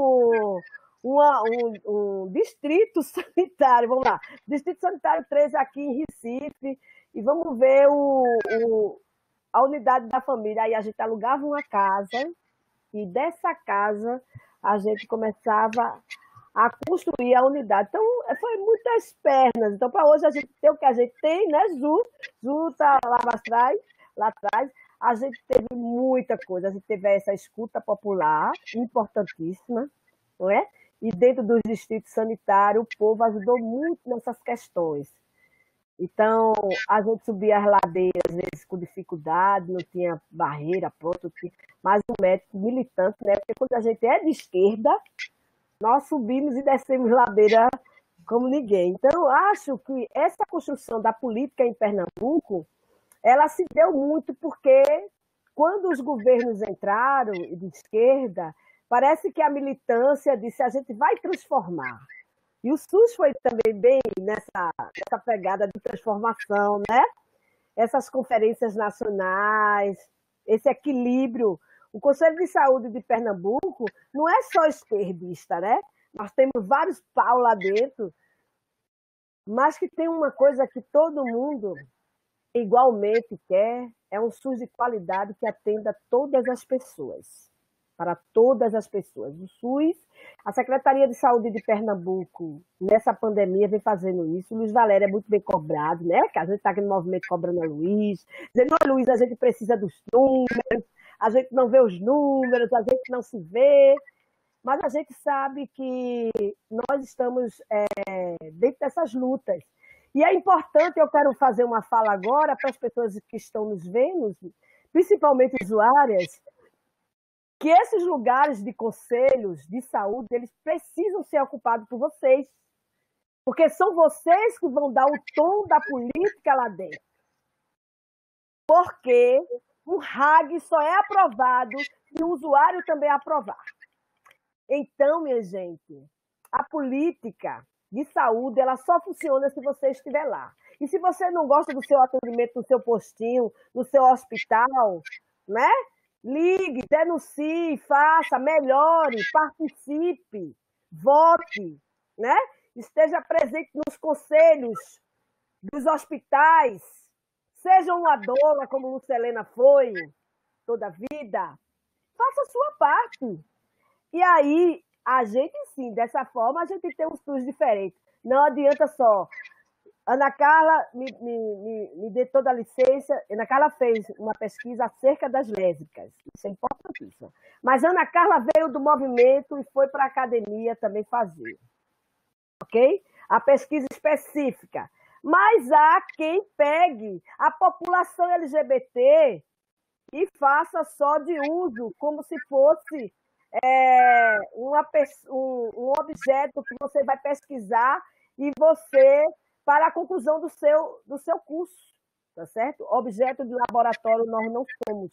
um distrito sanitário, vamos lá, distrito sanitário 13 aqui em Recife, e vamos ver a unidade da família. Aí a gente alugava uma casa e dessa casa a gente começava a construir a unidade. Então, foi muitas pernas. Então, para hoje a gente ter o que a gente tem, né, Ju tá lá atrás, a gente teve muita coisa. A gente teve essa escuta popular, importantíssima, não é? E dentro dos distritos sanitários, o povo ajudou muito nessas questões. Então, a gente subia as ladeiras, às vezes com dificuldade, não tinha barreira, pronto, mas o médico militante, né? Porque quando a gente é de esquerda, nós subimos e descemos ladeira como ninguém. Então, eu acho que essa construção da política em Pernambuco, ela se deu muito porque quando os governos entraram de esquerda, parece que a militância disse, a gente vai transformar. E o SUS foi também bem nessa pegada de transformação, né? Essas conferências nacionais, esse equilíbrio. O Conselho de Saúde de Pernambuco não é só esquerdista, né? Nós temos vários pau lá dentro, mas que tem uma coisa que todo mundo igualmente quer, é um SUS de qualidade que atenda todas as pessoas. Para todas as pessoas. O SUS, a Secretaria de Saúde de Pernambuco, nessa pandemia, vem fazendo isso. O Luiz Valério é muito bem cobrado, né? Que a gente está aqui no movimento cobrando a Luiz, dizendo, não, Luiz, a gente precisa dos números, a gente não vê os números, a gente não se vê. mas a gente sabe que nós estamos dentro dessas lutas. E é importante, eu quero fazer uma fala agora para as pessoas que estão nos vendo, principalmente usuárias, que esses lugares de conselhos de saúde, eles precisam ser ocupados por vocês, porque são vocês que vão dar o tom da política lá dentro. Porque o RAG só é aprovado se o usuário também aprovar. Então, minha gente, a política de saúde, ela só funciona se você estiver lá. E se você não gosta do seu atendimento no seu postinho, no seu hospital, né? Ligue, denuncie, faça, melhore, participe, vote, né? Esteja presente nos conselhos dos hospitais, seja uma dona, como Lucelena foi toda a vida, faça a sua parte. E aí, a gente sim, dessa forma, a gente tem uns plus diferentes. Não adianta só. Ana Carla me deu toda a licença. Ana Carla fez uma pesquisa acerca das lésbicas. Isso é importantíssimo. Mas Ana Carla veio do movimento e foi para a academia também fazer. Ok? A pesquisa específica. Mas há quem pegue a população LGBT e faça só de uso, como se fosse um objeto que você vai pesquisar e você, para a conclusão do seu curso, tá certo? Objeto de laboratório nós não somos.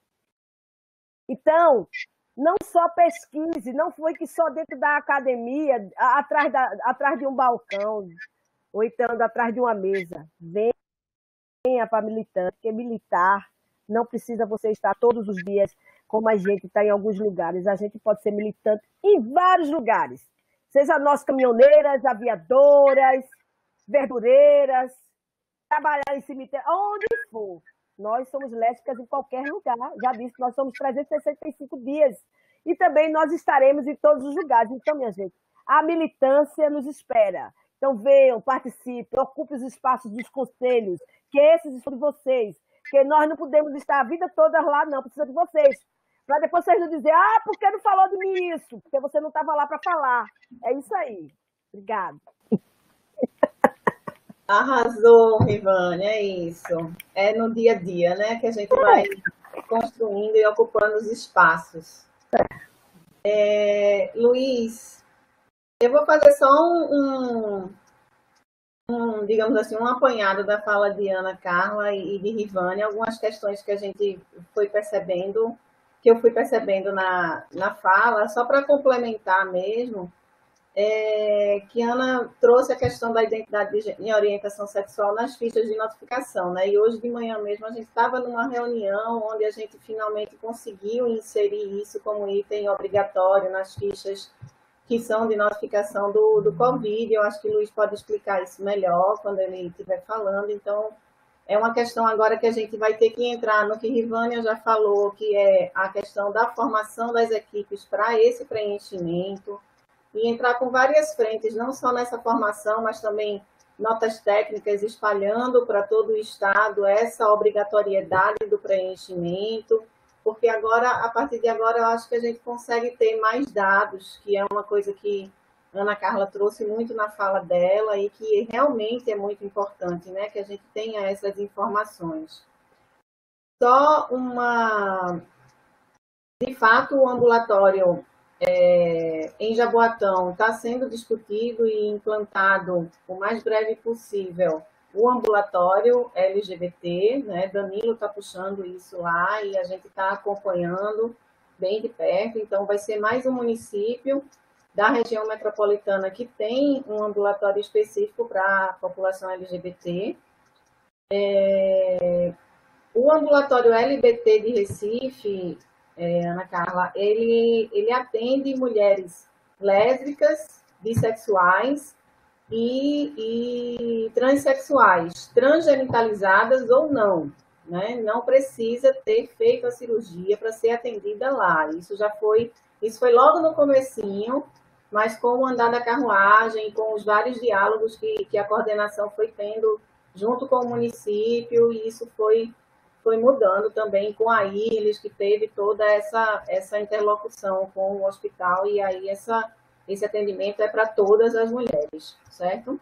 Então, não só pesquise, não foi que só dentro da academia, atrás de um balcão, ou então atrás de uma mesa. Venha para militante, porque militar não precisa você estar todos os dias como a gente está em alguns lugares. A gente pode ser militante em vários lugares. Seja nós caminhoneiras, aviadoras, verdureiras, trabalhar em cemitério, onde for. Nós somos lésbicas em qualquer lugar. Já disse, nós somos 365 dias. E também nós estaremos em todos os lugares. Então, minha gente, a militância nos espera. Então, venham, participem, ocupem os espaços dos conselhos, que esses são de vocês. Porque nós não podemos estar a vida toda lá, não. Precisa de vocês. Para depois vocês não dizerem, por que não falou de mim isso? Porque você não estava lá para falar. É isso aí. Obrigada. Arrasou, Rivane, é isso. É no dia a dia, né, que a gente vai construindo e ocupando os espaços. Luiz, eu vou fazer só digamos assim, um apanhado da fala de Ana Carla e de Rivane, algumas questões que a gente foi percebendo, que eu fui percebendo na fala, só para complementar mesmo, que Ana trouxe a questão da identidade e orientação sexual nas fichas de notificação, né? E hoje de manhã mesmo a gente estava numa reunião onde a gente finalmente conseguiu inserir isso como item obrigatório nas fichas que são de notificação do Covid. Eu acho que o Luiz pode explicar isso melhor quando ele estiver falando. Então, é uma questão agora que a gente vai ter que entrar no que Rivânia já falou, que é a questão da formação das equipes para esse preenchimento, e entrar com várias frentes, não só nessa formação, mas também notas técnicas espalhando para todo o Estado essa obrigatoriedade do preenchimento, porque agora, a partir de agora, eu acho que a gente consegue ter mais dados, que é uma coisa que Ana Carla trouxe muito na fala dela e que realmente é muito importante, né, que a gente tenha essas informações. Só de fato, o ambulatório em Jaboatão está sendo discutido e implantado o mais breve possível o ambulatório LGBT, né? Danilo está puxando isso lá e a gente está acompanhando bem de perto. Então, vai ser mais um município da região metropolitana que tem um ambulatório específico para a população LGBT. O ambulatório LBT de Recife, Ana Carla, ele atende mulheres lésbicas, bissexuais e transexuais, transgenitalizadas ou não, né? Não precisa ter feito a cirurgia para ser atendida lá. Isso foi logo no comecinho, mas com o andar da carruagem, com os vários diálogos que a coordenação foi tendo junto com o município, e isso foi foi mudando também com a Iris, que teve toda essa interlocução com o hospital, e aí esse atendimento é para todas as mulheres, certo?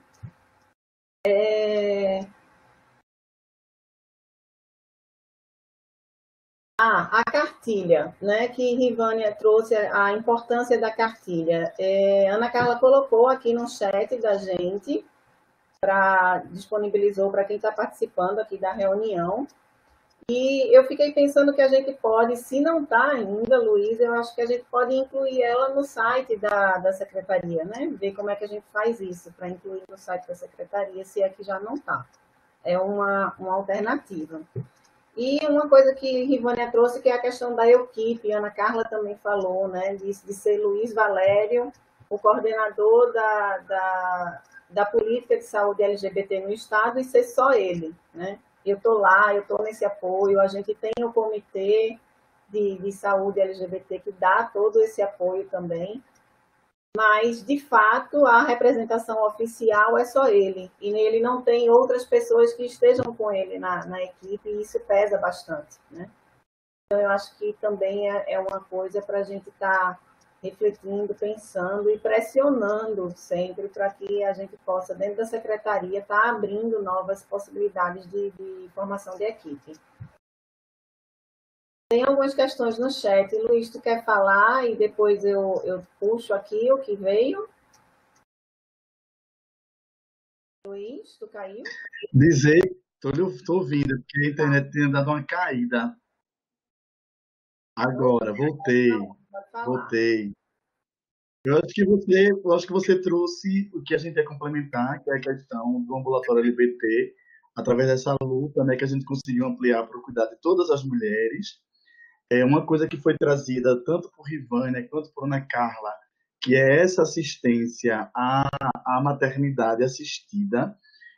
A cartilha, né, que Rivânia trouxe a importância da cartilha. Ana Carla colocou aqui no chat da gente, disponibilizou para quem está participando aqui da reunião. E eu fiquei pensando que a gente pode, se não está ainda, Luiz, eu acho que a gente pode incluir ela no site da secretaria, né? Ver como é que a gente faz isso, para incluir no site da secretaria, se é que já não está. É uma alternativa. E uma coisa que Rivânia trouxe, que é a questão da equipe, Ana Carla também falou, né? De ser Luiz Valério, o coordenador da política de saúde LGBT no Estado, e ser só ele, né? Eu estou lá, eu estou nesse apoio, a gente tem o comitê de saúde LGBT que dá todo esse apoio também, mas, de fato, a representação oficial é só ele, e ele não tem outras pessoas que estejam com ele na equipe, e isso pesa bastante, né? Então, eu acho que também é uma coisa para a gente estar refletindo, pensando e pressionando sempre para que a gente possa, dentro da secretaria, estar abrindo novas possibilidades de formação de equipe. Tem algumas questões no chat. Luiz, tu quer falar e depois eu puxo aqui o que veio? Luiz, tu caiu? Estou ouvindo, porque a internet tinha dado uma caída. Agora, voltei. Eu acho que você trouxe o que a gente ia complementar, que é a questão do ambulatório LGBT, através dessa luta, né, que a gente conseguiu ampliar para o cuidado de todas as mulheres. É uma coisa que foi trazida tanto por Rivânia quanto por Ana Carla, que é essa assistência à maternidade assistida.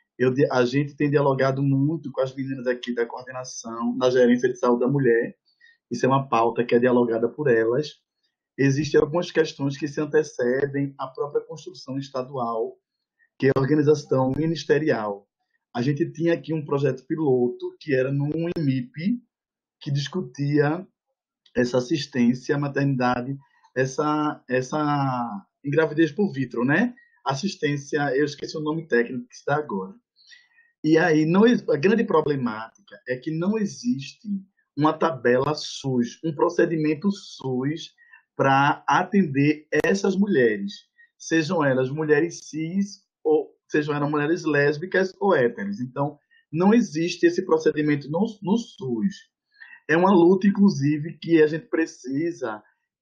A gente tem dialogado muito com as meninas aqui da coordenação, da gerência de saúde da mulher. Isso é uma pauta que é dialogada por elas. Existem algumas questões que se antecedem à própria construção estadual, que é a organização ministerial. A gente tinha aqui um projeto piloto, que era no IMIP, que discutia essa assistência à maternidade, essa gravidez por vitro, né? Assistência, eu esqueci o nome técnico que se dá agora. E aí, a grande problemática é que não existe uma tabela SUS, um procedimento SUS para atender essas mulheres, sejam elas mulheres cis ou sejam elas mulheres lésbicas ou héteros. Então, não existe esse procedimento no SUS. É uma luta, inclusive, que a gente precisa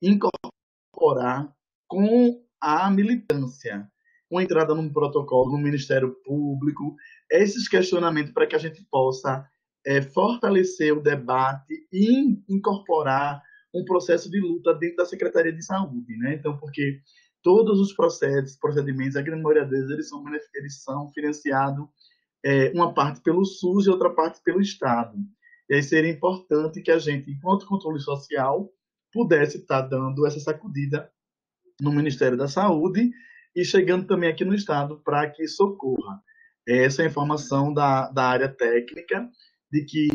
incorporar com a militância, com a entrada num protocolo no Ministério Público, esses questionamentos para que a gente possa fortalecer o debate e incorporar um processo de luta dentro da Secretaria de Saúde, né? Então, porque todos os procedimentos, a grande maioria deles, eles são financiados, uma parte pelo SUS e outra parte pelo Estado. E aí seria importante que a gente, enquanto controle social, pudesse estar dando essa sacudida no Ministério da Saúde e chegando também aqui no Estado para que socorra. Essa é a informação da área técnica, de que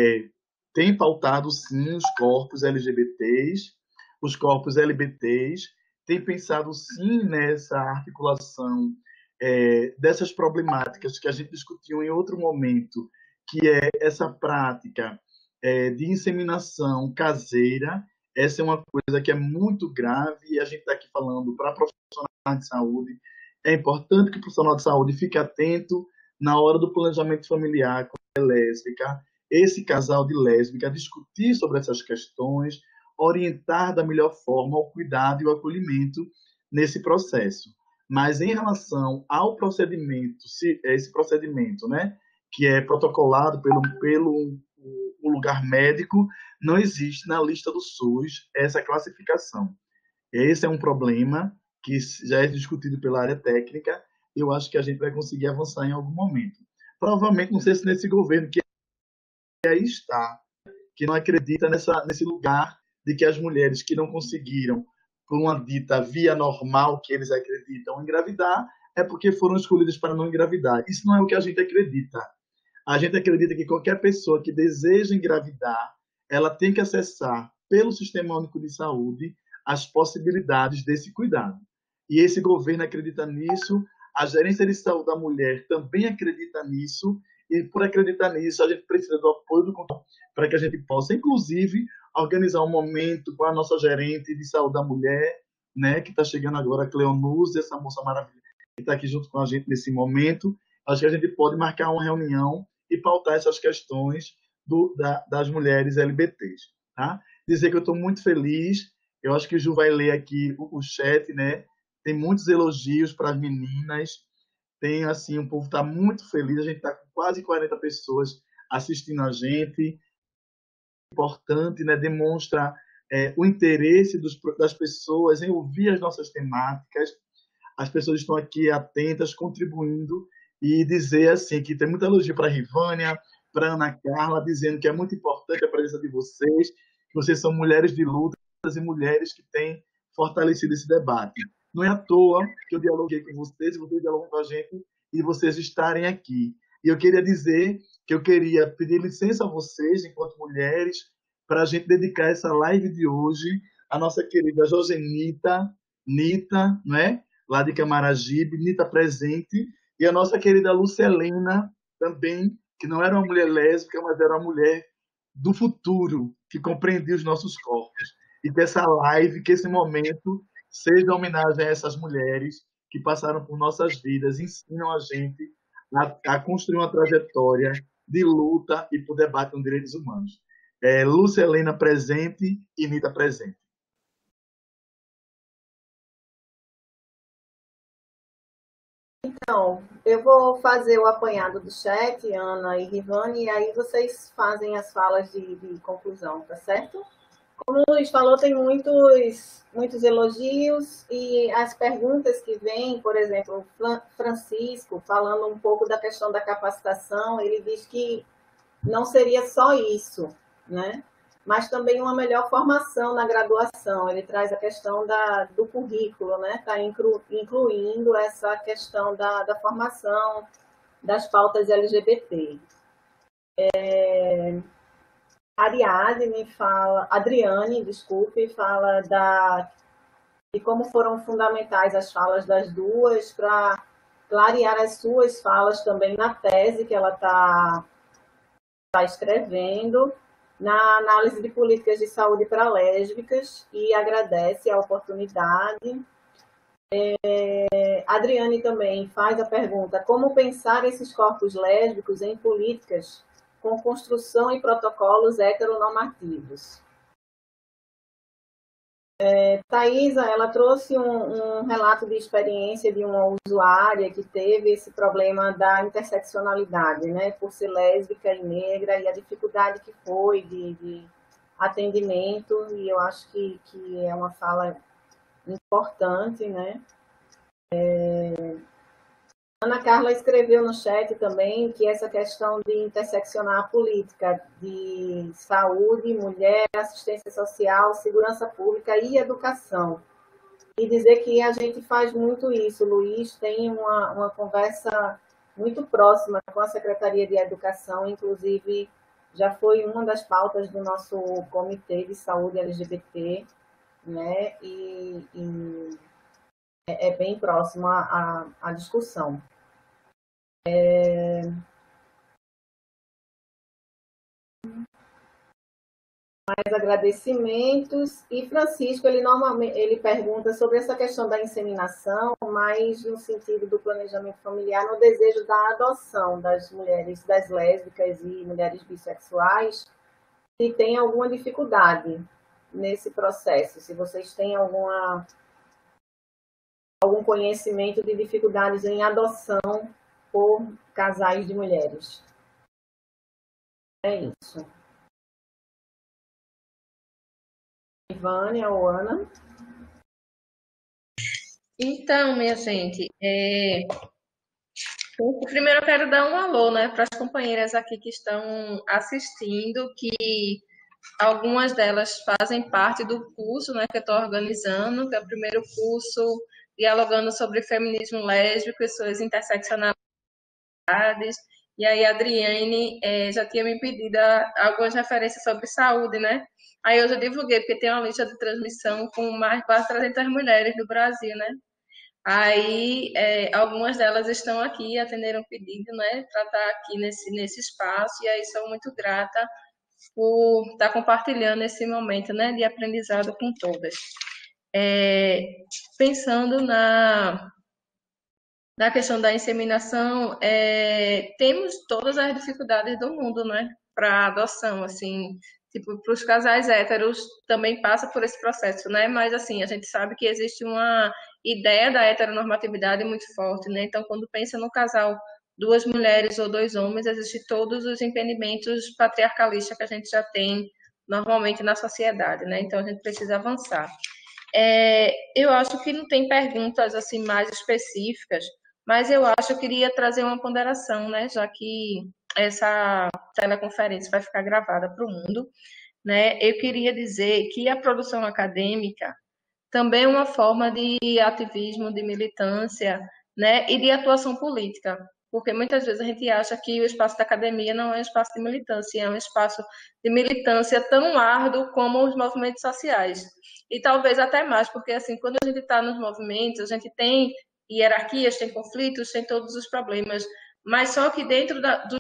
tem pautado, sim, os corpos LGBTs, os corpos LBTs, tem pensado, sim, nessa articulação dessas problemáticas que a gente discutiu em outro momento, que é essa prática de inseminação caseira. Essa é uma coisa que é muito grave e a gente está aqui falando para profissionais de saúde. É importante que o profissional de saúde fique atento na hora do planejamento familiar com a lésbica, esse casal de lésbica, discutir sobre essas questões, orientar da melhor forma o cuidado e o acolhimento nesse processo. Mas em relação ao procedimento, esse procedimento, né, que é protocolado pelo lugar médico, não existe na lista do SUS essa classificação. Esse é um problema que já é discutido pela área técnica e eu acho que a gente vai conseguir avançar em algum momento. Provavelmente, não sei se nesse governo que aí está, que não acredita nesse lugar de que as mulheres que não conseguiram, por uma dita via normal que eles acreditam engravidar, é porque foram escolhidas para não engravidar. Isso não é o que a gente acredita. A gente acredita que qualquer pessoa que deseja engravidar, ela tem que acessar pelo Sistema Único de Saúde as possibilidades desse cuidado. E esse governo acredita nisso, a Gerência de Saúde da Mulher também acredita nisso, e por acreditar nisso, a gente precisa do apoio do controle para que a gente possa, inclusive, organizar um momento com a nossa gerente de saúde da mulher, né, que está chegando agora, a Cleonuse, essa moça maravilhosa que está aqui junto com a gente nesse momento. Acho que a gente pode marcar uma reunião e pautar essas questões das mulheres LGBTs. Tá? Dizer que eu estou muito feliz, eu acho que o Ju vai ler aqui o chat, né? Tem muitos elogios para as meninas, tem assim, o povo está muito feliz, a gente está com quase 40 pessoas assistindo a gente, importante, né? Demonstra o interesse das pessoas em ouvir as nossas temáticas, as pessoas estão aqui atentas, contribuindo, e dizer assim que tem muito elogio para a Rivânia, para a Ana Carla, dizendo que é muito importante a presença de vocês, que vocês são mulheres de lutas e mulheres que têm fortalecido esse debate. Não é à toa que eu dialoguei com vocês, e vocês dialogam com a gente, e vocês estarem aqui. E eu queria dizer que eu queria pedir licença a vocês, enquanto mulheres, para a gente dedicar essa live de hoje à nossa querida Josenita, Nita, não é? Lá de Camaragibe, Nita presente, e a nossa querida Lucelena também, que não era uma mulher lésbica, mas era uma mulher do futuro, que compreendia os nossos corpos. E que essa live, que esse momento seja homenagem a essas mulheres que passaram por nossas vidas, ensinam a gente a construir uma trajetória de luta e por debate com direitos humanos. Lucelena presente e Nita presente. Então, eu vou fazer o apanhado do chat, Ana e Rivane, e aí vocês fazem as falas de conclusão, tá certo? Como o Luiz falou, tem muitos elogios, e as perguntas que vêm, por exemplo, Francisco, falando um pouco da questão da capacitação, ele diz que não seria só isso, né? Mas também uma melhor formação na graduação. Ele traz a questão do currículo, né? Está incluindo essa questão da formação das pautas LGBT. Adriane, desculpe, fala de como foram fundamentais as falas das duas para clarear as suas falas também na tese que ela está escrevendo, na análise de políticas de saúde para lésbicas, e agradece a oportunidade. Adriane também faz a pergunta: como pensar esses corpos lésbicos em políticas com construção e protocolos heteronormativos? Thaisa, ela trouxe um relato de experiência de uma usuária que teve esse problema da interseccionalidade, né, por ser lésbica e negra, e a dificuldade que foi de atendimento, e eu acho que é uma fala importante, né. Ana Carla escreveu no chat também que essa questão de interseccionar a política de saúde, mulher, assistência social, segurança pública e educação. E dizer que a gente faz muito isso. O Luiz tem uma conversa muito próxima com a Secretaria de Educação, inclusive já foi uma das pautas do nosso Comitê de Saúde LGBT, né? E é bem próximo à discussão. Mais agradecimentos. E Francisco, ele pergunta sobre essa questão da inseminação, mas no sentido do planejamento familiar, no desejo da adoção das mulheres, das lésbicas e mulheres bissexuais, se tem alguma dificuldade nesse processo, se vocês têm algum conhecimento de dificuldades em adoção por casais de mulheres. É isso. Ivânia ou Ana? Então, minha gente, primeiro eu quero dar um alô, né, para as companheiras aqui que estão assistindo, que algumas delas fazem parte do curso, né, que eu estou organizando, que é o primeiro curso dialogando sobre feminismo lésbico e suas interseccionalidades, E aí a Adriane já tinha me pedido algumas referências sobre saúde, né? Aí eu já divulguei, porque tem uma lista de transmissão com mais de quase 300 mulheres do Brasil, né? Aí algumas delas estão aqui, atenderam o pedido, né? Para estar aqui nesse espaço, e aí sou muito grata por estar compartilhando esse momento, né, de aprendizado com todas. Pensando na questão da inseminação, temos todas as dificuldades do mundo, né, para adoção, assim, tipo, para os casais héteros também passa por esse processo, né, mas, assim, a gente sabe que existe uma ideia da heteronormatividade muito forte, né, então, quando pensa no casal, duas mulheres ou dois homens, existem todos os impedimentos patriarcalistas que a gente já tem normalmente na sociedade, né, então a gente precisa avançar. Eu acho que não tem perguntas, assim, mais específicas, mas eu acho que eu queria trazer uma ponderação, né, já que essa teleconferência vai ficar gravada para o mundo, né, eu queria dizer que a produção acadêmica também é uma forma de ativismo, de militância, né, e de atuação política, porque muitas vezes a gente acha que o espaço da academia não é um espaço de militância, é um espaço de militância tão árduo como os movimentos sociais. E talvez até mais, porque assim, quando a gente está nos movimentos, a gente tem hierarquias, tem conflitos, tem todos os problemas, mas só que dentro do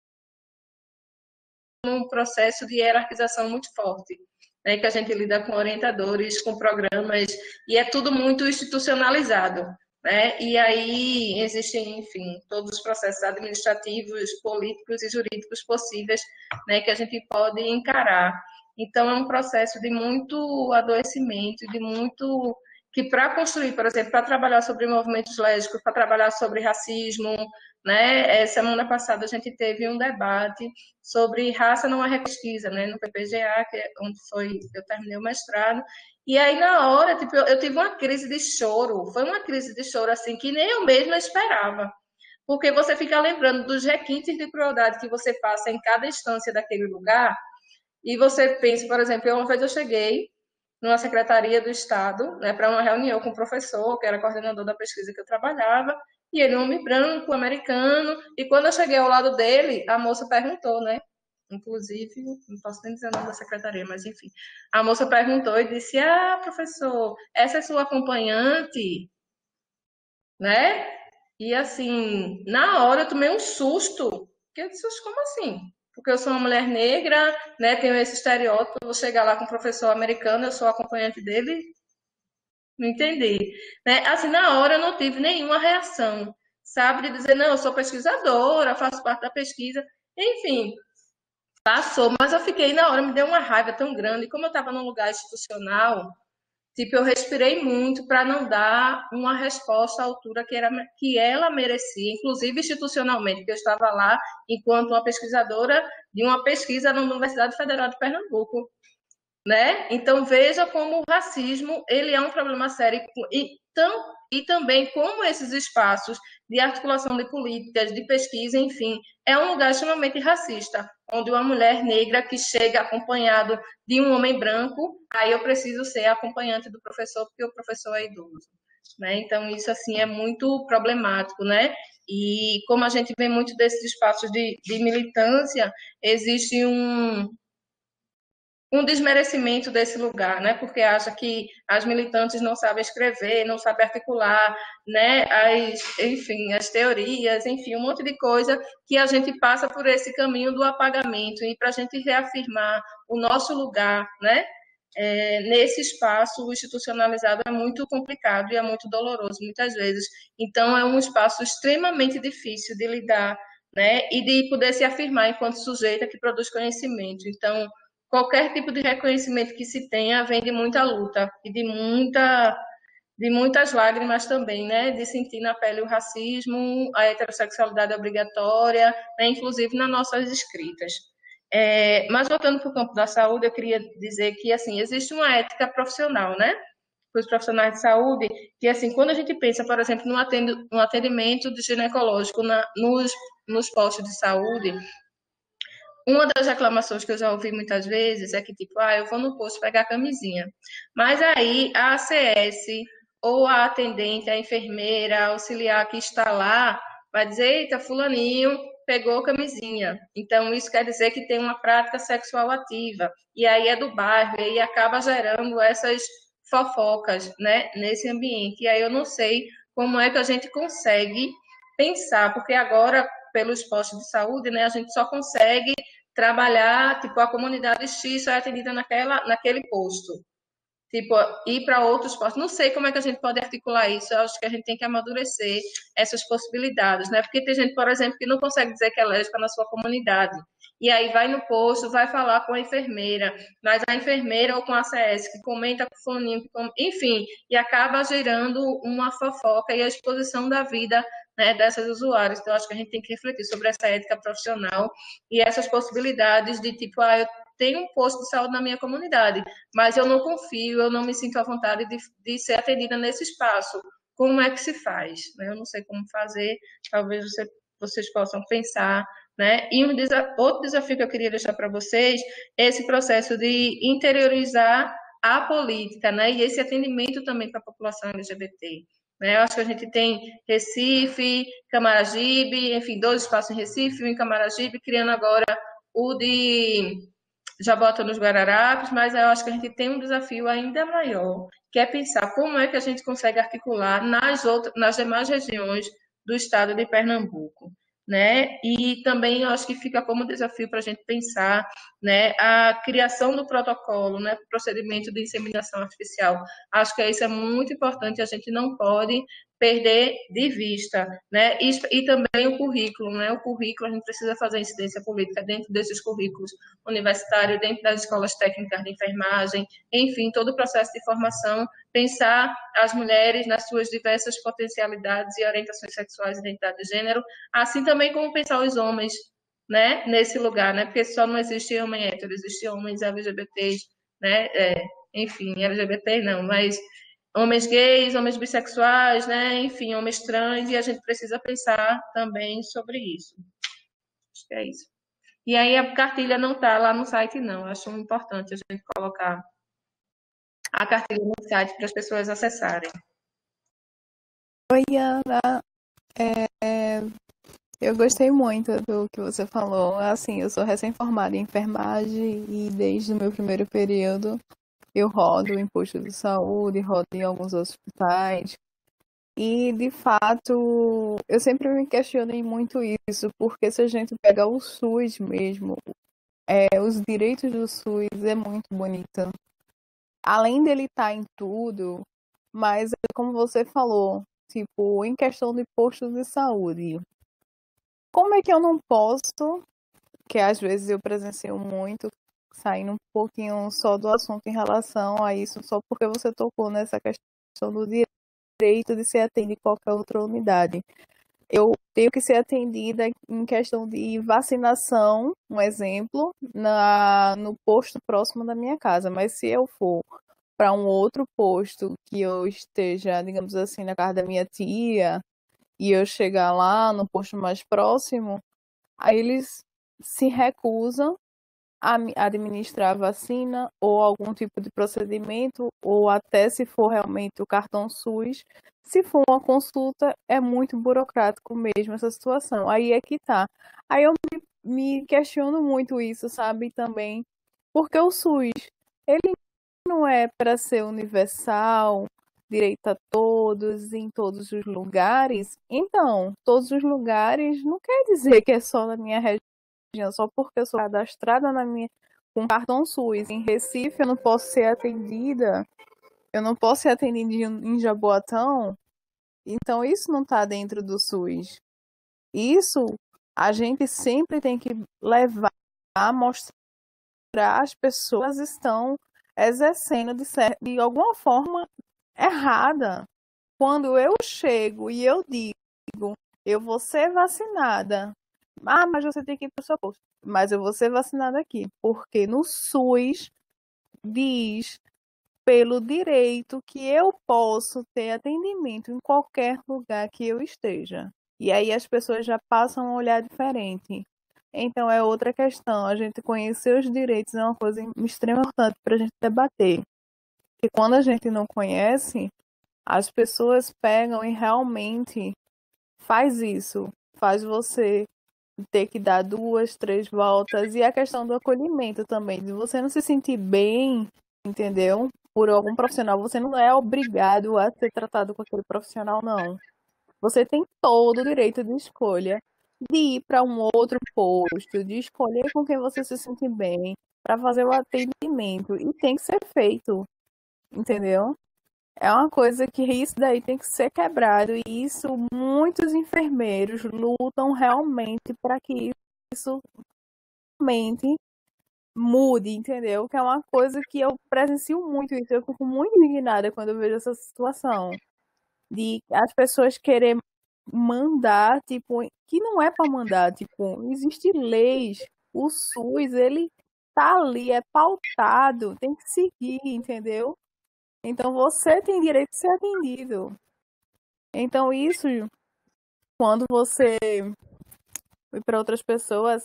um processo de hierarquização muito forte, né, que a gente lida com orientadores, com programas, e é tudo muito institucionalizado, né? E aí existem, enfim, todos os processos administrativos, políticos e jurídicos possíveis, né, que a gente pode encarar. Então, é um processo de muito adoecimento, de muito que para construir, por exemplo, para trabalhar sobre movimentos lésbicos, para trabalhar sobre racismo, né? Semana passada a gente teve um debate sobre raça não é pesquisa, né? No PPGA, que é onde eu terminei o mestrado. E aí, na hora, tipo, eu tive uma crise de choro. Foi uma crise de choro, assim, que nem eu mesma esperava. Porque você fica lembrando dos requintes de crueldade que você passa em cada instância daquele lugar. E você pensa, por exemplo, uma vez eu cheguei numa secretaria do Estado, né, para uma reunião com o professor, que era coordenador da pesquisa que eu trabalhava, e ele, um homem branco, americano, e quando eu cheguei ao lado dele, a moça perguntou, né, inclusive, não posso nem dizer o nome da secretaria, mas enfim, a moça perguntou e disse, professor, essa é sua acompanhante, né? E assim, na hora eu tomei um susto, que eu disse, como assim? Porque eu sou uma mulher negra, né, tenho esse estereótipo, vou chegar lá com um professor americano, eu sou acompanhante dele, não entendi. Né? Assim, na hora eu não tive nenhuma reação, sabe, de dizer, não, eu sou pesquisadora, faço parte da pesquisa, enfim, passou, mas eu fiquei, na hora me deu uma raiva tão grande, como eu estava num lugar institucional, tipo, eu respirei muito para não dar uma resposta à altura que ela merecia, inclusive institucionalmente, porque eu estava lá enquanto uma pesquisadora de uma pesquisa na Universidade Federal de Pernambuco, né? Então veja como o racismo ele é um problema sério e também como esses espaços de articulação de políticas, de pesquisa, enfim, é um lugar extremamente racista, onde uma mulher negra que chega acompanhado de um homem branco, aí eu preciso ser acompanhante do professor porque o professor é idoso, né? Então isso assim é muito problemático, né? E como a gente vê muito desses espaços de militância, existe um desmerecimento desse lugar, né? Porque acha que as militantes não sabem escrever, não sabem articular, né? Enfim, as teorias, enfim, um monte de coisa que a gente passa por esse caminho do apagamento e para a gente reafirmar o nosso lugar, né? Nesse espaço institucionalizado é muito complicado e é muito doloroso muitas vezes. Então é um espaço extremamente difícil de lidar, né? E de poder se afirmar enquanto sujeita que produz conhecimento. Então qualquer tipo de reconhecimento que se tenha vem de muita luta e de muitas lágrimas também, né? De sentir na pele o racismo, a heterossexualidade obrigatória, né? Inclusive nas nossas escritas. Mas voltando para o campo da saúde, eu queria dizer que assim existe uma ética profissional, né? Para os profissionais de saúde, que assim quando a gente pensa, por exemplo, no atendimento ginecológico nos postos de saúde, uma das reclamações que eu já ouvi muitas vezes é que, tipo, eu vou no posto pegar a camisinha. Mas aí a ACS ou a atendente, a enfermeira, a auxiliar que está lá, vai dizer, eita, fulaninho pegou camisinha. Então, isso quer dizer que tem uma prática sexual ativa. E aí é do bairro, e aí acaba gerando essas fofocas, né, nesse ambiente. E aí eu não sei como é que a gente consegue pensar, porque agora, pelos postos de saúde, né, a gente só consegue trabalhar, tipo, a comunidade X só é atendida naquele posto. Tipo, ir para outros postos. Não sei como é que a gente pode articular isso. Eu acho que a gente tem que amadurecer essas possibilidades, né? Porque tem gente, por exemplo, que não consegue dizer que é lésbica na sua comunidade. E aí vai no posto, vai falar com a enfermeira, mas a enfermeira ou com a CS que comenta com o fulaninho, enfim, e acaba gerando uma fofoca e a exposição da vida, né, dessas usuárias. Então, acho que a gente tem que refletir sobre essa ética profissional e essas possibilidades de, tipo, eu tenho um posto de saúde na minha comunidade, mas eu não confio, eu não me sinto à vontade de ser atendida nesse espaço. Como é que se faz? Eu não sei como fazer, talvez vocês possam pensar, né? E outro desafio que eu queria deixar para vocês é esse processo de interiorizar a política, né? E esse atendimento também para a população LGBT. Né? Eu acho que a gente tem Recife, Camaragibe, enfim, 2 espaços em Recife, um em Camaragibe, criando agora o de Jabota nos Guararapes, mas eu acho que a gente tem um desafio ainda maior, que é pensar como é que a gente consegue articular nas demais regiões do estado de Pernambuco. Né? E também eu acho que fica como desafio para a gente pensar, né, a criação do protocolo, né, procedimento de inseminação artificial. Acho que isso é muito importante, a gente não pode perder de vista, né? E também o currículo, né? O currículo, a gente precisa fazer incidência política dentro desses currículos universitários, dentro das escolas técnicas de enfermagem, enfim, todo o processo de formação, pensar as mulheres nas suas diversas potencialidades e orientações sexuais e identidade de gênero, assim também como pensar os homens, né? Nesse lugar, né? Porque só não existe homem hétero, existe homens LGBTs, né? Enfim, LGBT não, mas homens gays, homens bissexuais, né? Enfim, homens trans, e a gente precisa pensar também sobre isso. Acho que é isso. E aí a cartilha não está lá no site, não. Acho importante a gente colocar a cartilha no site para as pessoas acessarem. Oi, Ana. Eu gostei muito do que você falou. Assim, eu sou recém-formada em enfermagem e desde o meu primeiro período eu rodo em posto de saúde, rodo em alguns hospitais. E, de fato, eu sempre me questionei muito isso, porque se a gente pega o SUS mesmo, os direitos do SUS é muito bonito. Além dele estar em tudo, mas como você falou, tipo, em questão de postos de saúde, como é que eu não posso, que às vezes eu presencio muito, saindo um pouquinho só do assunto em relação a isso, só porque você tocou nessa questão do direito de ser atendido em qualquer outra unidade. Eu tenho que ser atendida em questão de vacinação, um exemplo, no posto próximo da minha casa. Mas se eu for para um outro posto que eu esteja, digamos assim, na casa da minha tia, e eu chegar lá no posto mais próximo, aí eles se recusam a administrar a vacina ou algum tipo de procedimento, ou até se for realmente o cartão SUS, se for uma consulta, é muito burocrático mesmo essa situação. Aí é que tá. Aí eu me questiono muito isso, sabe, também, porque o SUS, ele não é para ser universal, direito a todos, em todos os lugares. Então, todos os lugares não quer dizer que é só na minha região, só porque eu sou cadastrada com cartão SUS em Recife, eu não posso ser atendida, em Jaboatão. Então, isso não está dentro do SUS. Isso a gente sempre tem que levar a mostrar as pessoas estão exercendo de alguma forma errada. Quando eu chego e eu digo, eu vou ser vacinada. Ah, mas você tem que ir para o seu posto. Mas eu vou ser vacinada aqui. Porque no SUS diz pelo direito que eu posso ter atendimento em qualquer lugar que eu esteja. E aí as pessoas já passam a olhar diferente. Então é outra questão. A gente conhecer os direitos é uma coisa extremamente importante para a gente debater. E quando a gente não conhece, as pessoas pegam e realmente faz isso. faz você ter que dar 2, 3 voltas. E a questão do acolhimento também, de você não se sentir bem, entendeu? Por algum profissional, você não é obrigado a ser tratado com aquele profissional, não. Você tem todo o direito de escolha de ir para um outro posto, de escolher com quem você se sente bem, para fazer o atendimento. E tem que ser feito, entendeu? É uma coisa que isso daí tem que ser quebrado. E isso, muitos enfermeiros lutam realmente para que isso realmente mude, entendeu? Que é uma coisa que eu presencio muito isso. Eu fico muito indignada quando eu vejo essa situação de as pessoas querer mandar, tipo, que não é para mandar, tipo, existe leis. O SUS, ele tá ali, é pautado, tem que seguir, entendeu? Então você tem direito de ser atendido. Então isso, quando você vai para outras pessoas,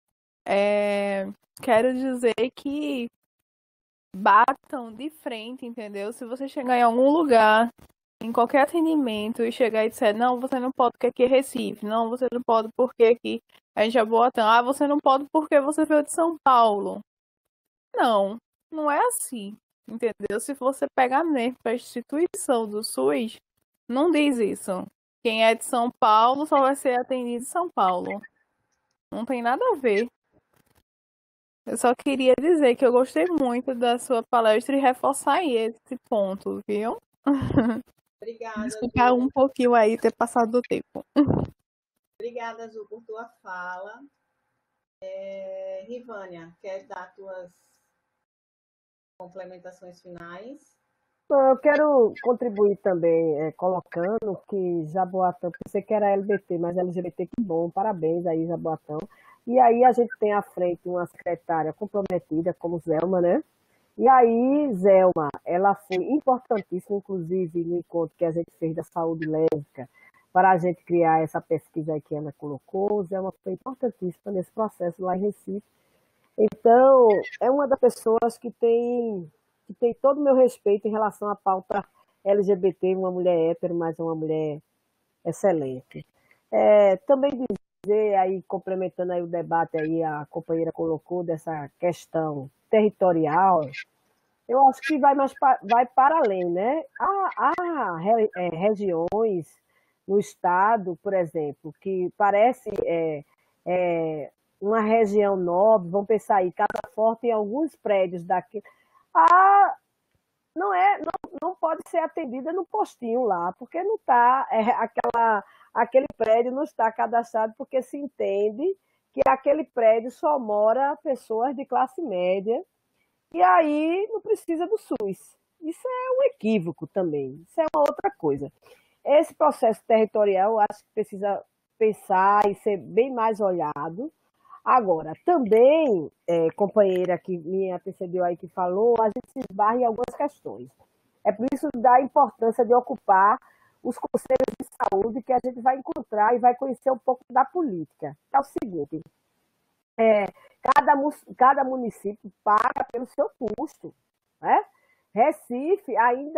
quero dizer que batam de frente, entendeu? Se você chegar em algum lugar, em qualquer atendimento, e chegar e disser, não, você não pode porque aqui é Recife, não, você não pode porque aqui é Jaboatão, você não pode porque você veio de São Paulo. Não, não é assim, entendeu? Se você pegar mesmo para a instituição do SUS, não diz isso. Quem é de São Paulo só vai ser atendido em São Paulo. Não tem nada a ver. Eu só queria dizer que eu gostei muito da sua palestra e reforçar aí esse ponto, viu? Obrigada, Desculpa um pouquinho aí ter passado do tempo. Obrigada, Ju, por tua fala. Rivânia, quer dar tuas complementações finais? Eu quero contribuir também, colocando que Jaboatão, pensei que era LBT, mas LGBT, que bom, parabéns aí, Jaboatão. E aí a gente tem à frente uma secretária comprometida, como Zelma, né? E aí, Zelma, ela foi importantíssima, inclusive, no encontro que a gente fez da saúde lésbica, para a gente criar essa pesquisa aí que ela colocou. Zelma foi importantíssima nesse processo lá em Recife. Então, é uma das pessoas que tem todo o meu respeito em relação à pauta LGBT, uma mulher hétero, mas uma mulher excelente. Também dizer, aí, complementando aí o debate, aí a companheira colocou dessa questão territorial, eu acho que vai para além, né? Há regiões no estado, por exemplo, que parece uma região nobre, vamos pensar aí, Casa Forte, em alguns prédios daqui. Não pode ser atendida no postinho lá, porque não está, aquele prédio não está cadastrado, porque se entende que aquele prédio só mora pessoas de classe média, e aí não precisa do SUS. Isso é um equívoco também, isso é uma outra coisa. Esse processo territorial, eu acho que precisa pensar e ser bem mais olhado. Agora, também, companheira que me antecedeu aí que falou, a gente se esbarra em algumas questões. É por isso da importância de ocupar os conselhos de saúde que a gente vai encontrar e vai conhecer um pouco da política. É o seguinte, cada município paga pelo seu custo, né? Recife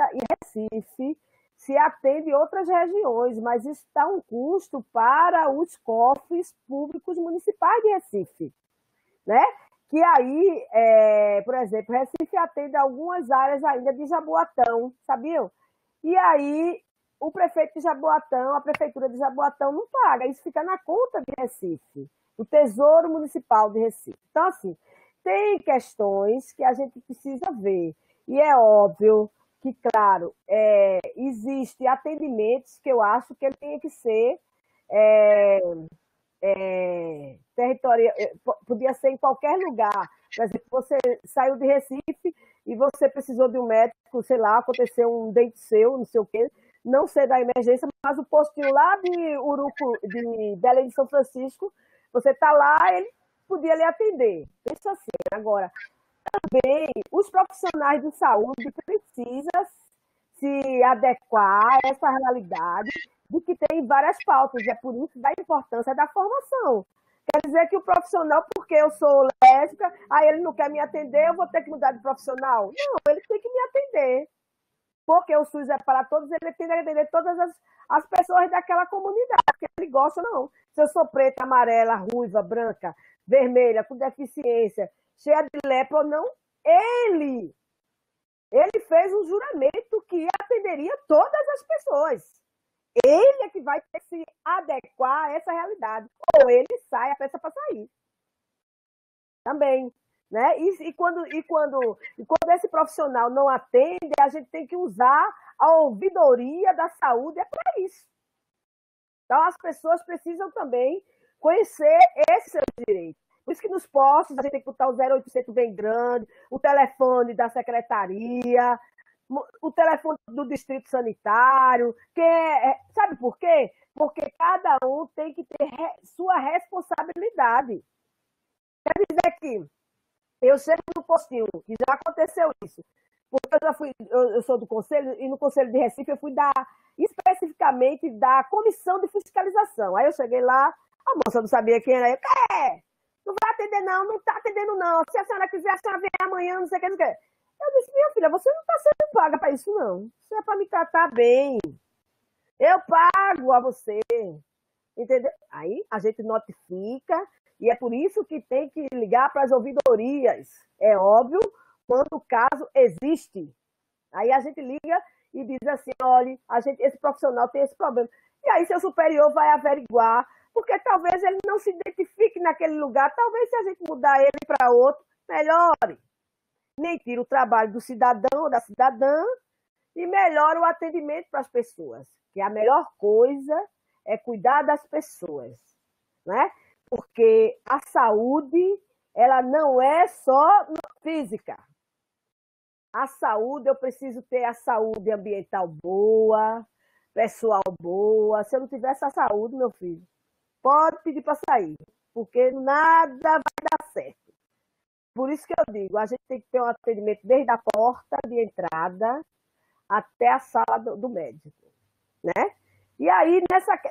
se atende outras regiões, mas isso dá um custo para os cofres públicos municipais de Recife, né? Que aí, por exemplo, Recife atende algumas áreas ainda de Jaboatão, sabiam? E aí o prefeito de Jaboatão, a prefeitura de Jaboatão não paga, isso fica na conta de Recife, do Tesouro Municipal de Recife. Então, assim, tem questões que a gente precisa ver, e é óbvio que, claro, existem atendimentos que eu acho que ele tem que ser territorial, podia ser em qualquer lugar. Por exemplo, você saiu de Recife e você precisou de um médico, sei lá, aconteceu um dente seu, não sei o quê, não sei da emergência, mas o postinho lá de Urucu, de Belém de São Francisco, você está lá, ele podia lhe atender. Pensa assim, agora, também os profissionais de saúde precisam se adequar a essa realidade de que tem várias pautas, é por isso da importância da formação. Quer dizer que o profissional, porque eu sou lésbica, aí ele não quer me atender, eu vou ter que mudar de profissional? Não, ele tem que me atender. porque o SUS é para todos, ele tem que atender todas as pessoas daquela comunidade, que ele gosta, não. Se eu sou preta, amarela, ruiva, branca, vermelha, com deficiência, cheia de lepra ou não, ele fez um juramento que atenderia todas as pessoas. Ele é que vai ter que se adequar a essa realidade. Ou ele sai, a peça para sair. Também. Né? E quando esse profissional não atende, a gente tem que usar a ouvidoria da saúde, é para isso. Então, as pessoas precisam também conhecer esses seus direitos. Por isso que nos postos a gente tem que botar o 0800 bem grande, o telefone da secretaria, o telefone do distrito sanitário, sabe por quê? Porque cada um tem que ter sua responsabilidade. Quer dizer que eu chego no postinho, que já aconteceu isso, porque eu sou do conselho, e no Conselho de Recife eu fui especificamente da comissão de fiscalização. Aí eu cheguei lá, a moça não sabia quem era, não vai atender não está atendendo não, se a senhora quiser, a senhora vem amanhã, não sei o que, não sei o que. Eu disse, minha filha, você não está sendo paga para isso, não. Isso é para me tratar bem. Eu pago a você. Entendeu? Aí a gente notifica, e é por isso que tem que ligar para as ouvidorias. É óbvio, quando o caso existe. Aí a gente liga e diz assim, olha, esse profissional tem esse problema. E aí seu superior vai averiguar, porque talvez ele não se identifique naquele lugar, talvez se a gente mudar ele para outro, melhore. Nem tira o trabalho do cidadão ou da cidadã e melhora o atendimento para as pessoas. Que a melhor coisa é cuidar das pessoas, né? Porque a saúde, ela não é só física. A saúde, eu preciso ter a saúde ambiental boa, pessoal boa. Se eu não tiver essa saúde, meu filho, pode pedir para sair, porque nada vai dar certo. Por isso que eu digo, a gente tem que ter um atendimento desde a porta de entrada até a sala do médico, né? E aí,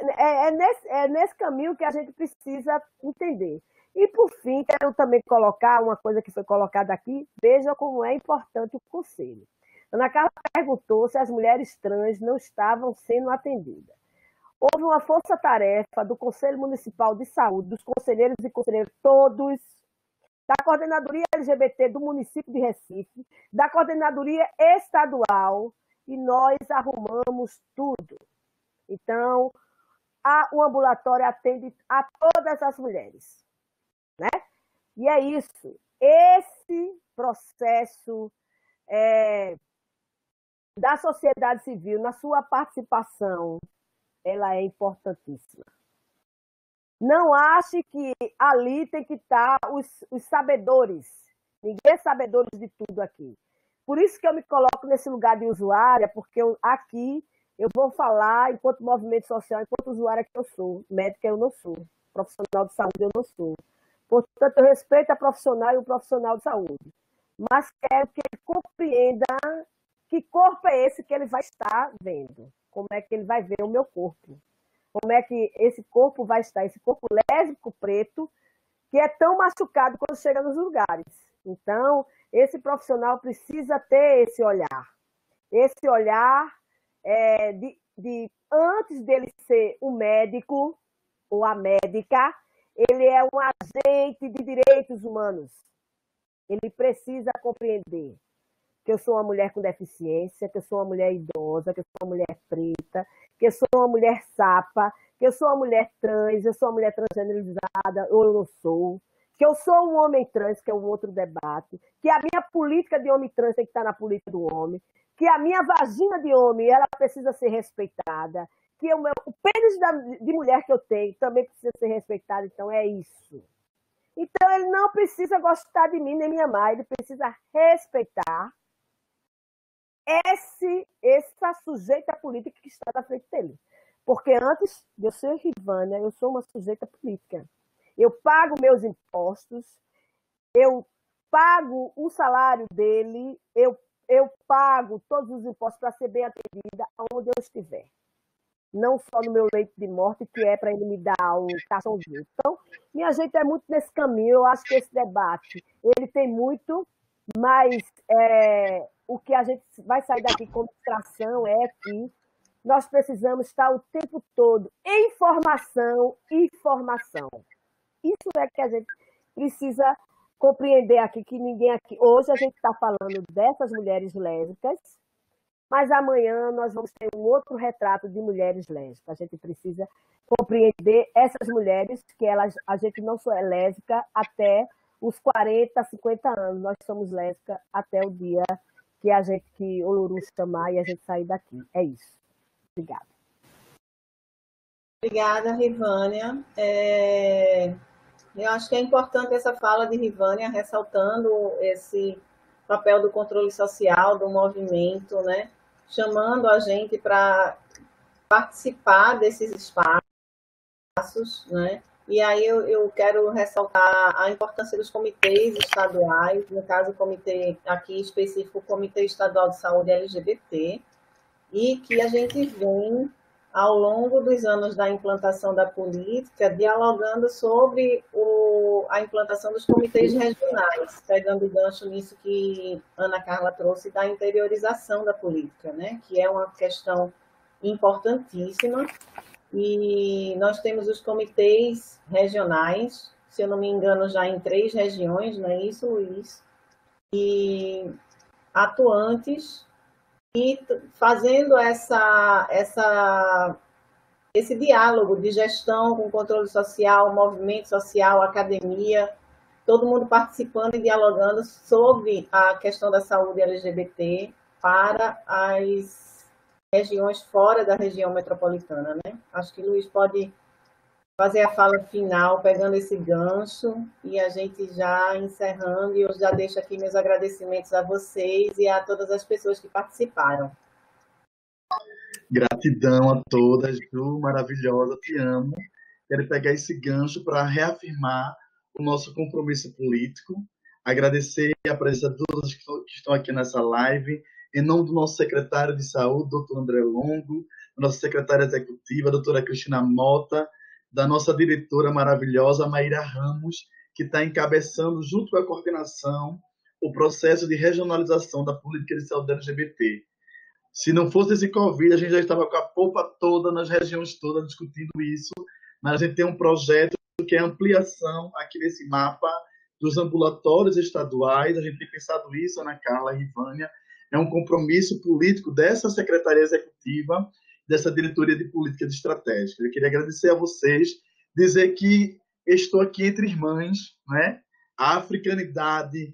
é nesse caminho que a gente precisa entender. E, por fim, quero também colocar uma coisa que foi colocada aqui, veja como é importante o conselho. Ana Carla perguntou se as mulheres trans não estavam sendo atendidas. Houve uma força-tarefa do Conselho Municipal de Saúde, dos conselheiros e conselheiras todos, da Coordenadoria LGBT do município de Recife, da Coordenadoria Estadual, e nós arrumamos tudo. Então, o ambulatório atende a todas as mulheres, né? E é isso. Esse processo da sociedade civil, na sua participação, ela é importantíssima. Não ache que ali tem que estar os sabedores. Ninguém é sabedores de tudo aqui. Por isso que eu me coloco nesse lugar de usuária, porque aqui eu vou falar enquanto movimento social, enquanto usuária que eu sou. Médica eu não sou. Profissional de saúde eu não sou. Portanto, eu respeito a profissional e o profissional de saúde. Mas quero que ele compreenda que corpo é esse que ele vai estar vendo. Como é que ele vai ver o meu corpo. Como é que esse corpo vai estar, esse corpo lésbico preto, que é tão machucado quando chega nos lugares. Então, esse profissional precisa ter esse olhar. Esse olhar antes dele ser um médico ou a médica, ele é um agente de direitos humanos. Ele precisa compreender que eu sou uma mulher com deficiência, que eu sou uma mulher idosa, que eu sou uma mulher preta, que eu sou uma mulher sapa, que eu sou uma mulher trans, eu sou uma mulher transgenerizada, ou eu não sou, que eu sou um homem trans, que é um outro debate, que a minha política de homem trans tem que estar na política do homem, que a minha vagina de homem ela precisa ser respeitada, que o pênis de mulher que eu tenho também precisa ser respeitado, então é isso. Então ele não precisa gostar de mim nem me amar, ele precisa respeitar essa sujeita política que está na frente dele. Porque antes de eu ser Rivânia, eu sou uma sujeita política. Eu pago meus impostos, eu pago o salário dele, eu pago todos os impostos para ser bem atendida onde eu estiver. Não só no meu leito de morte, que é para ele me dar um caixãozinho. Então, minha gente, é muito nesse caminho. Eu acho que esse debate ele tem muito Mas o que a gente vai sair daqui com distração é que nós precisamos estar o tempo todo em formação e formação. Isso é que a gente precisa compreender aqui, que ninguém aqui... Hoje a gente está falando dessas mulheres lésbicas, mas amanhã nós vamos ter um outro retrato de mulheres lésbicas. A gente precisa compreender essas mulheres, que a gente não só é lésbica até os 40, 50 anos. Nós somos lésbicas até o dia que o Oluru chamar e a gente sair daqui. É isso. Obrigada. Obrigada, Rivânia. Eu acho que é importante essa fala de Rivânia, ressaltando esse papel do controle social, do movimento, né? Chamando a gente para participar desses espaços, né? E aí eu quero ressaltar a importância dos comitês estaduais, no caso, o comitê aqui específico, o Comitê Estadual de Saúde LGBT, e que a gente vem, ao longo dos anos da implantação da política, dialogando sobre a implantação dos comitês regionais, pegando o gancho nisso que Ana Carla trouxe da interiorização da política, né? Que é uma questão importantíssima. E nós temos os comitês regionais, se eu não me engano, já em 3 regiões, não é isso, Luiz? E atuantes, e fazendo esse diálogo de gestão com controle social, movimento social, academia, todo mundo participando e dialogando sobre a questão da saúde LGBT para as regiões fora da região metropolitana, né? Acho que o Luiz pode fazer a fala final, pegando esse gancho, e a gente já encerrando, e eu já deixo aqui meus agradecimentos a vocês e a todas as pessoas que participaram. Gratidão a todas, Ju, maravilhosa, te amo. Quero pegar esse gancho para reafirmar o nosso compromisso político, agradecer a presença de todos que estão aqui nessa live, em nome do nosso secretário de Saúde, doutor André Longo, da nossa secretária executiva, doutora Cristina Mota, da nossa diretora maravilhosa, Maíra Ramos, que está encabeçando, junto com a coordenação, o processo de regionalização da política de saúde LGBT. Se não fosse esse Covid, a gente já estava com a polpa toda, nas regiões todas, discutindo isso, mas a gente tem um projeto que é a ampliação aqui nesse mapa dos ambulatórios estaduais. A gente tem pensado isso, Ana Carla e Rivânia, é um compromisso político dessa Secretaria Executiva, dessa Diretoria de Política de Estratégia. Eu queria agradecer a vocês, dizer que estou aqui entre irmãs, né? A africanidade,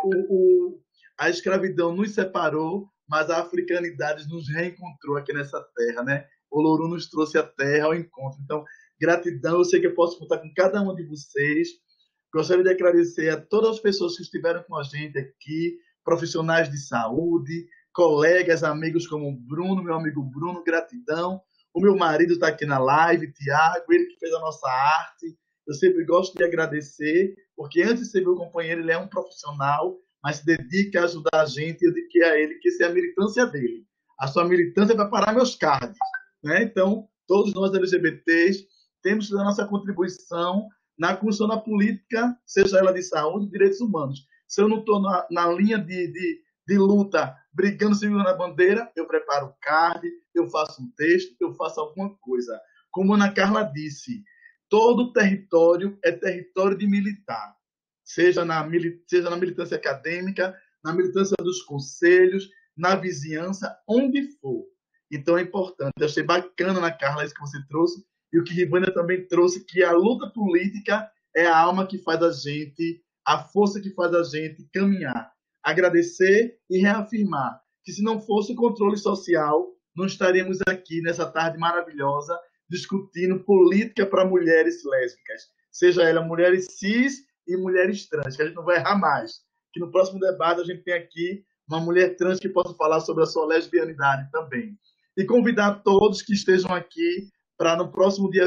a escravidão nos separou, mas a africanidade nos reencontrou aqui nessa terra, né? O Oluru nos trouxe a terra ao encontro. Então, gratidão, eu sei que eu posso contar com cada um de vocês. Gostaria de agradecer a todas as pessoas que estiveram com a gente aqui, profissionais de saúde, colegas, amigos como o Bruno, meu amigo Bruno, gratidão. O meu marido está aqui na live, Tiago, ele que fez a nossa arte. Eu sempre gosto de agradecer, porque antes de ser meu companheiro, ele é um profissional, mas se dedica a ajudar a gente. Eu digo a ele que essa é a militância dele. A sua militância é para parar meus cards, né? Então, todos nós LGBTs temos que dar nossa contribuição na construção da política, seja ela de saúde e direitos humanos. Se eu não estou na linha de luta, brigando, segurando a bandeira, eu preparo o card, eu faço um texto, eu faço alguma coisa. Como a Ana Carla disse, todo território é território de militar, seja na militância acadêmica, na militância dos conselhos, na vizinhança, onde for. Então é importante. Eu achei bacana, Ana Carla, isso que você trouxe, e o que Rivânia também trouxe, que a luta política é a alma que faz a gente, a força que faz a gente caminhar. Agradecer e reafirmar que, se não fosse o controle social, não estaríamos aqui nessa tarde maravilhosa discutindo política para mulheres lésbicas, seja ela mulheres cis e mulheres trans, que a gente não vai errar mais. Que no próximo debate a gente tem aqui uma mulher trans que possa falar sobre a sua lesbianidade também. E convidar todos que estejam aqui para, no próximo dia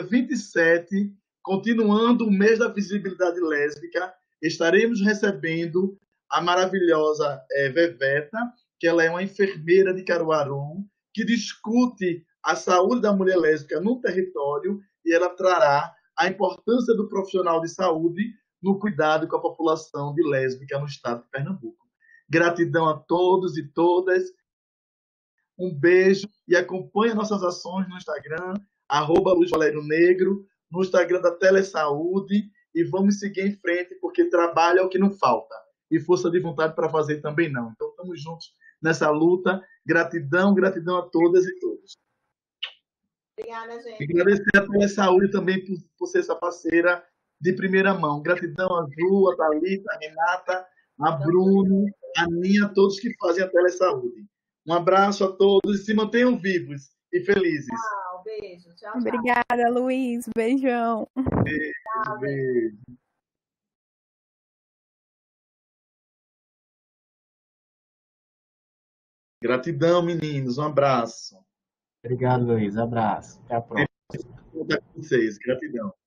27, continuando o mês da visibilidade lésbica, estaremos recebendo a maravilhosa Veveta, que ela é uma enfermeira de Caruaru, que discute a saúde da mulher lésbica no território, e ela trará a importância do profissional de saúde no cuidado com a população de lésbica no estado de Pernambuco. Gratidão a todos e todas. Um beijo e acompanhe nossas ações no Instagram, @LuizValérioNegro, no Instagram da Telesaúde, e vamos seguir em frente, porque trabalho é o que não falta. E força de vontade para fazer também não. Então, estamos juntos nessa luta. Gratidão, gratidão a todas e todos. Obrigada, gente. E agradecer a Telesaúde também por ser essa parceira de primeira mão. Gratidão a Ju, a Thalita, a Renata, a Bruno, a Ninha, a todos que fazem a Telesaúde. Um abraço a todos e se mantenham vivos e felizes. Tchau, beijo. Tchau, tchau. Obrigada, Luiz. Beijão. Beijo, beijo. Gratidão, meninos. Um abraço. Obrigado, Luiz. Abraço. Até a próxima. Vou contar com vocês. Gratidão.